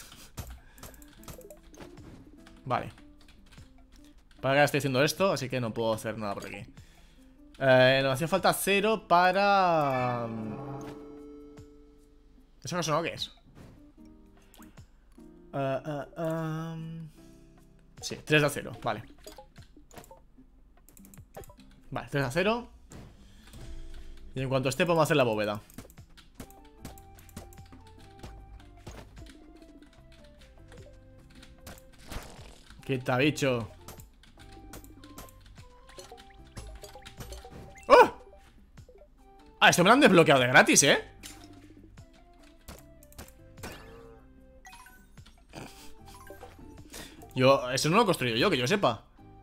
Vale. Para que ahora estoy haciendo esto, así que no puedo hacer nada por aquí. Eh, nos hacía falta cero para... ¿Eso no sonó qué es? Uh, uh, um... Sí, tres de acero, vale. Vale, tres de acero. Y en cuanto esté podemos hacer la bóveda. Quita, bicho. ¡Oh! Ah, esto me lo han desbloqueado de gratis, ¿eh? Yo, eso no lo he construido yo, que yo sepa.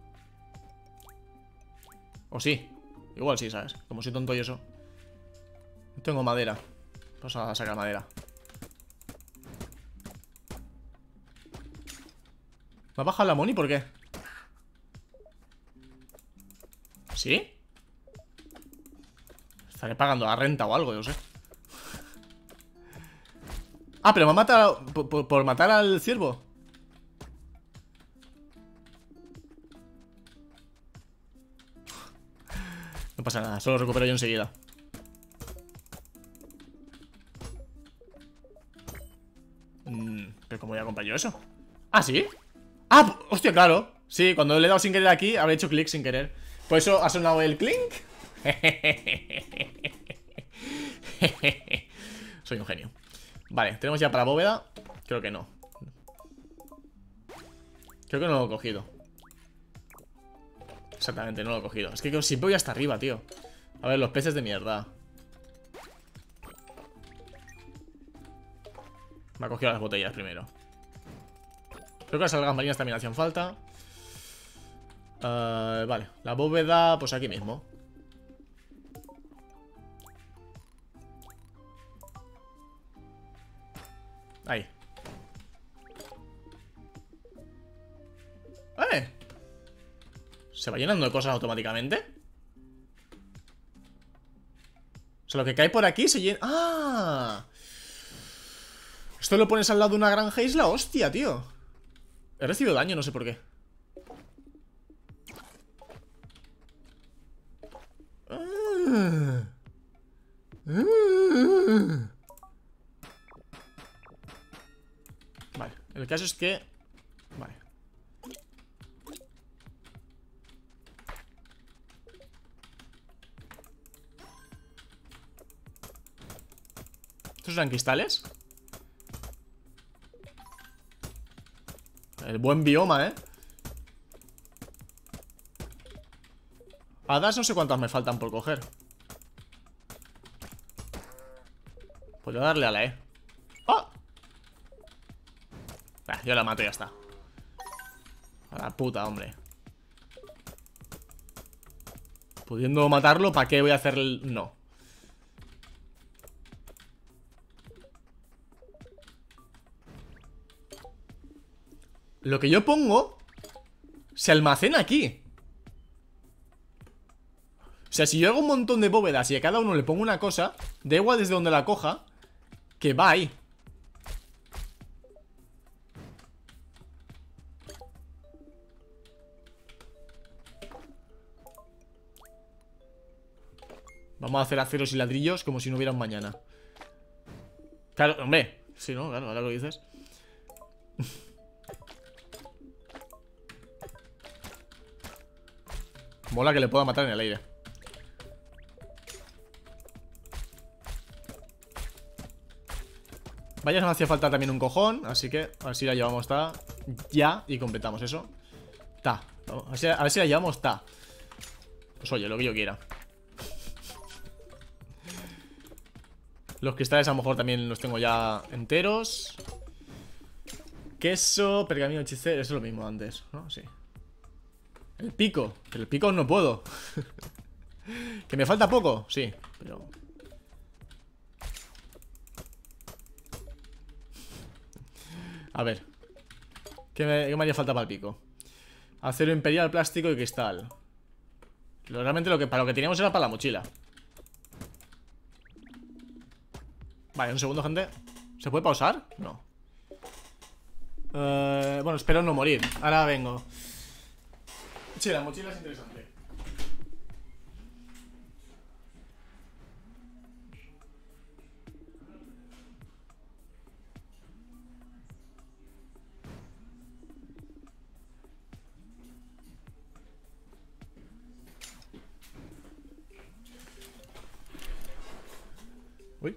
O sí. Igual sí, ¿sabes? Como soy tonto y eso. No tengo madera. Vamos a sacar madera. ¿Me ha bajado la money? ¿Por qué? ¿Sí? Estaré pagando la renta o algo, yo sé. Ah, pero me ha matado por, por, por matar al ciervo. No No pasa nada, solo lo recupero yo enseguida. mm, ¿Pero cómo voy a comprar yo eso? ¿Ah, sí? ¡Ah! ¡Hostia, claro! Sí, cuando le he dado sin querer aquí, habré hecho clic sin querer. Por eso ha sonado el clink. Soy un genio. Vale, tenemos ya para bóveda. Creo que no. Creo que no lo he cogido. Exactamente, no lo he cogido. Es que siempre voy hasta arriba, tío. A ver, los peces de mierda. Me ha cogido las botellas primero. Creo que las algas marinas también hacían falta. uh, Vale, la bóveda, pues aquí mismo. Ahí. ¡Eh! ¿Se va llenando de cosas automáticamente? O sea, lo que cae por aquí se llena... ¡Ah! Esto lo pones al lado de una granja y es la hostia, tío. He recibido daño, no sé por qué. Ah. Ah. Vale, el caso es que... Vale. ¿Estos eran cristales? El buen bioma, ¿eh? Hadas no sé cuántas me faltan por coger. Puedo darle a la E. ¡Oh! Ah, yo la mato y ya está. A la puta, hombre. Pudiendo matarlo, ¿para qué voy a hacer el...? No. Lo que yo pongo se almacena aquí. O sea, si yo hago un montón de bóvedas y a cada uno le pongo una cosa, da igual desde donde la coja, que va ahí. Vamos a hacer aceros y ladrillos como si no hubiera un mañana. Claro, hombre. Sí, ¿no? Claro, ahora lo dices. Mola que le pueda matar en el aire. Vaya, nos hacía falta también un cojón. Así que a ver si la llevamos ta ya y completamos eso. Ta, a ver si, a ver si la llevamos ta. Pues oye, lo que yo quiera. Los cristales a lo mejor también los tengo ya enteros. Queso, pergamino hechicero. Eso es lo mismo antes, ¿no? Sí. El pico, pero el pico no puedo. ¿Que me falta poco? Sí, pero... A ver. ¿Qué me, qué me haría falta para el pico? Acero imperial, plástico y cristal. Lo, realmente lo que, para lo que teníamos era para la mochila. Vale, un segundo, gente. ¿Se puede pausar? No. Uh, bueno, espero no morir. Ahora vengo. Sí, la mochila es interesante. Uy.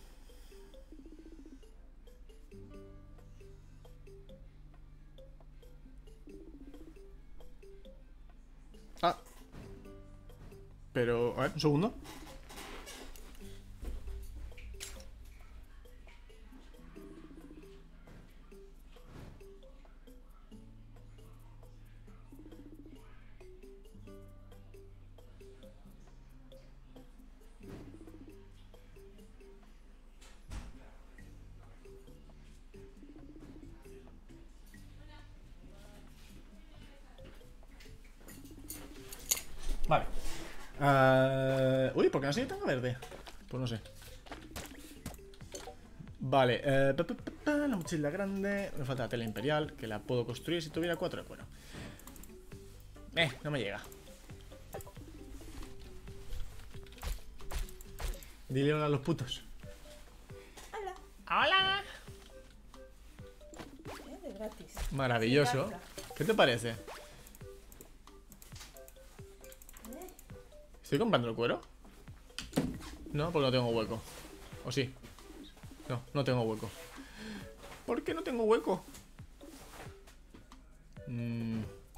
Ah. Pero, a ver, un segundo. Vale. Uh, uy, ¿por qué no sé si tengo verde? Pues no sé. Vale, eh, pa, pa, pa, pa, la mochila grande. Me falta la tela imperial, que la puedo construir si tuviera cuatro de cuero. Eh, no me llega. Dile hola a los putos. Hola. ¡Hola! Eh, de gratis. Maravilloso. ¿Qué te parece? ¿Estoy comprando el cuero? No, porque no tengo hueco. ¿O sí? No, no tengo hueco. ¿Por qué no tengo hueco? Mm.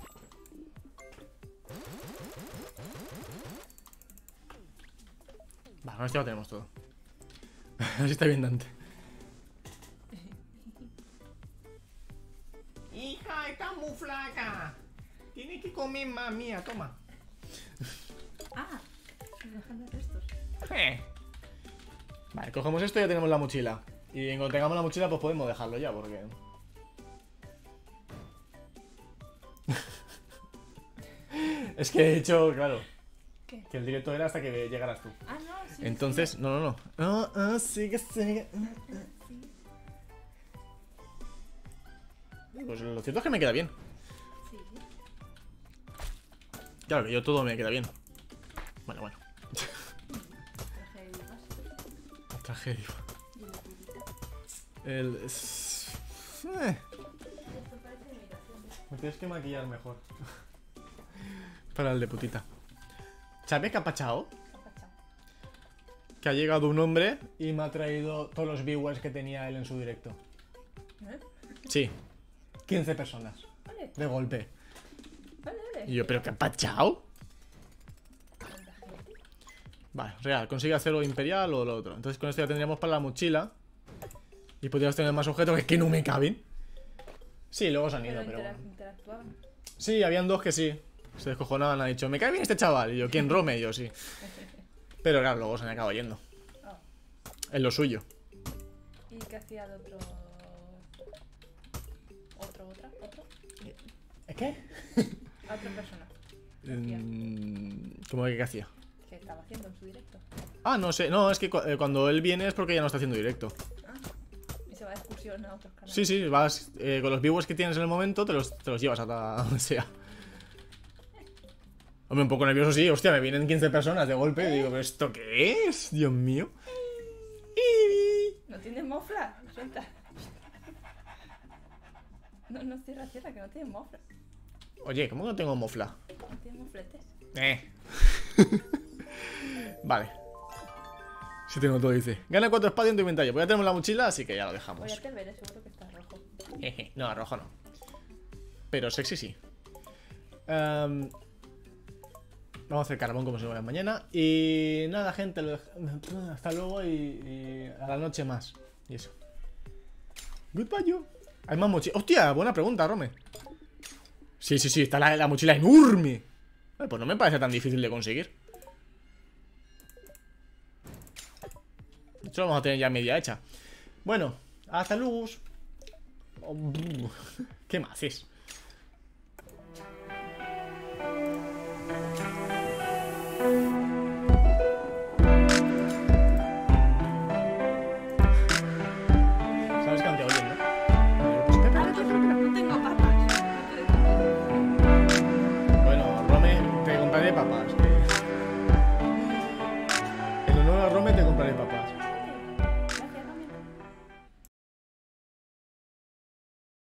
Vale, con esto ya tenemos todo. Así está bien Dante. Hija, está muy flaca. Tiene que comer más mía, toma. Ah, dejando restos. Eh. Vale, cogemos esto y ya tenemos la mochila. Y en cuanto tengamos la mochila, pues podemos dejarlo ya, porque... Es que he hecho, claro, ¿Qué? que el directo era hasta que llegaras tú. Ah, no, sí. Entonces, sí. no, no, no. Ah, ah, sigue, sigue. Pues lo cierto es que me queda bien. Sí. Claro que yo todo me queda bien. Bueno, bueno. Traje de divas. Tragedia. Y una pulita. El... es- eh, Esto parece imitación. Me tienes que maquillar mejor. Para el de putita. ¿Sabes qué ha pasado? ¿Qué ha pasado? Que ha llegado un hombre y me ha traído todos los viewers que tenía él en su directo. ¿Eh? Sí. quince personas. Vale, De golpe. vale, vale. Y yo, ¿pero qué ha pasado? ¿Cuánta gente? Vale, real, consigue acero imperial o lo otro. Entonces con esto ya tendríamos para la mochila. Y podríamos tener más objetos que es que no me caben. Sí, luego se han ido, Pero pero intera- bueno. interactuaban. Sí, habían dos que sí. Se descojonaban, han dicho, me cae bien este chaval. Y yo, ¿quién? Rome, y yo, sí. Pero claro, luego se han acabado yendo. Oh. Es lo suyo. ¿Y qué hacía el otro? ¿Otro, otra? ¿Otro? ¿Qué? A otra persona. ¿Qué hacía? Mm, ¿Cómo que qué hacía? ¿Qué estaba haciendo en su directo? Ah, no sé. No, es que cu- eh, cuando él viene es porque ya no está haciendo directo. Ah, y se va de excursión a otros canales. Sí, sí, vas eh, con los viewers que tienes en el momento, te los, te los llevas a ta- a donde sea. Hombre, un poco nervioso, sí. Hostia, me vienen quince personas de golpe. Y digo, ¿pero esto qué es? Dios mío. ¿No tienes mofla? Suelta. No, no, cierra, cierra, que no tienes mofla. Oye, ¿cómo que no tengo mofla? No tienes mofletes. Eh. Vale. Sí tengo todo, dice. Gana cuatro espadas en tu inventario. Pues ya tenemos la mochila, así que ya lo dejamos. Oye, te veré, seguro que estás rojo. Jeje, no, rojo no. Pero sexy sí. Em, vamos a hacer carbón como si fuera mañana. Y nada, gente. Lo dej- hasta luego y, y a la noche más. Y eso. Goodbye, you. Hay más mochila. Hostia, buena pregunta, Rome. Sí, sí, sí. Está la, la mochila enorme. Vale, pues no me parece tan difícil de conseguir. De hecho, lo vamos a tener ya media hecha. Bueno, hasta luego. Oh, brr. ¿Qué más es? ¿Sabes que no te oyen, no? No tengo papas. Bueno, Rome, te compraré papas. En honor a Rome te compraré papas.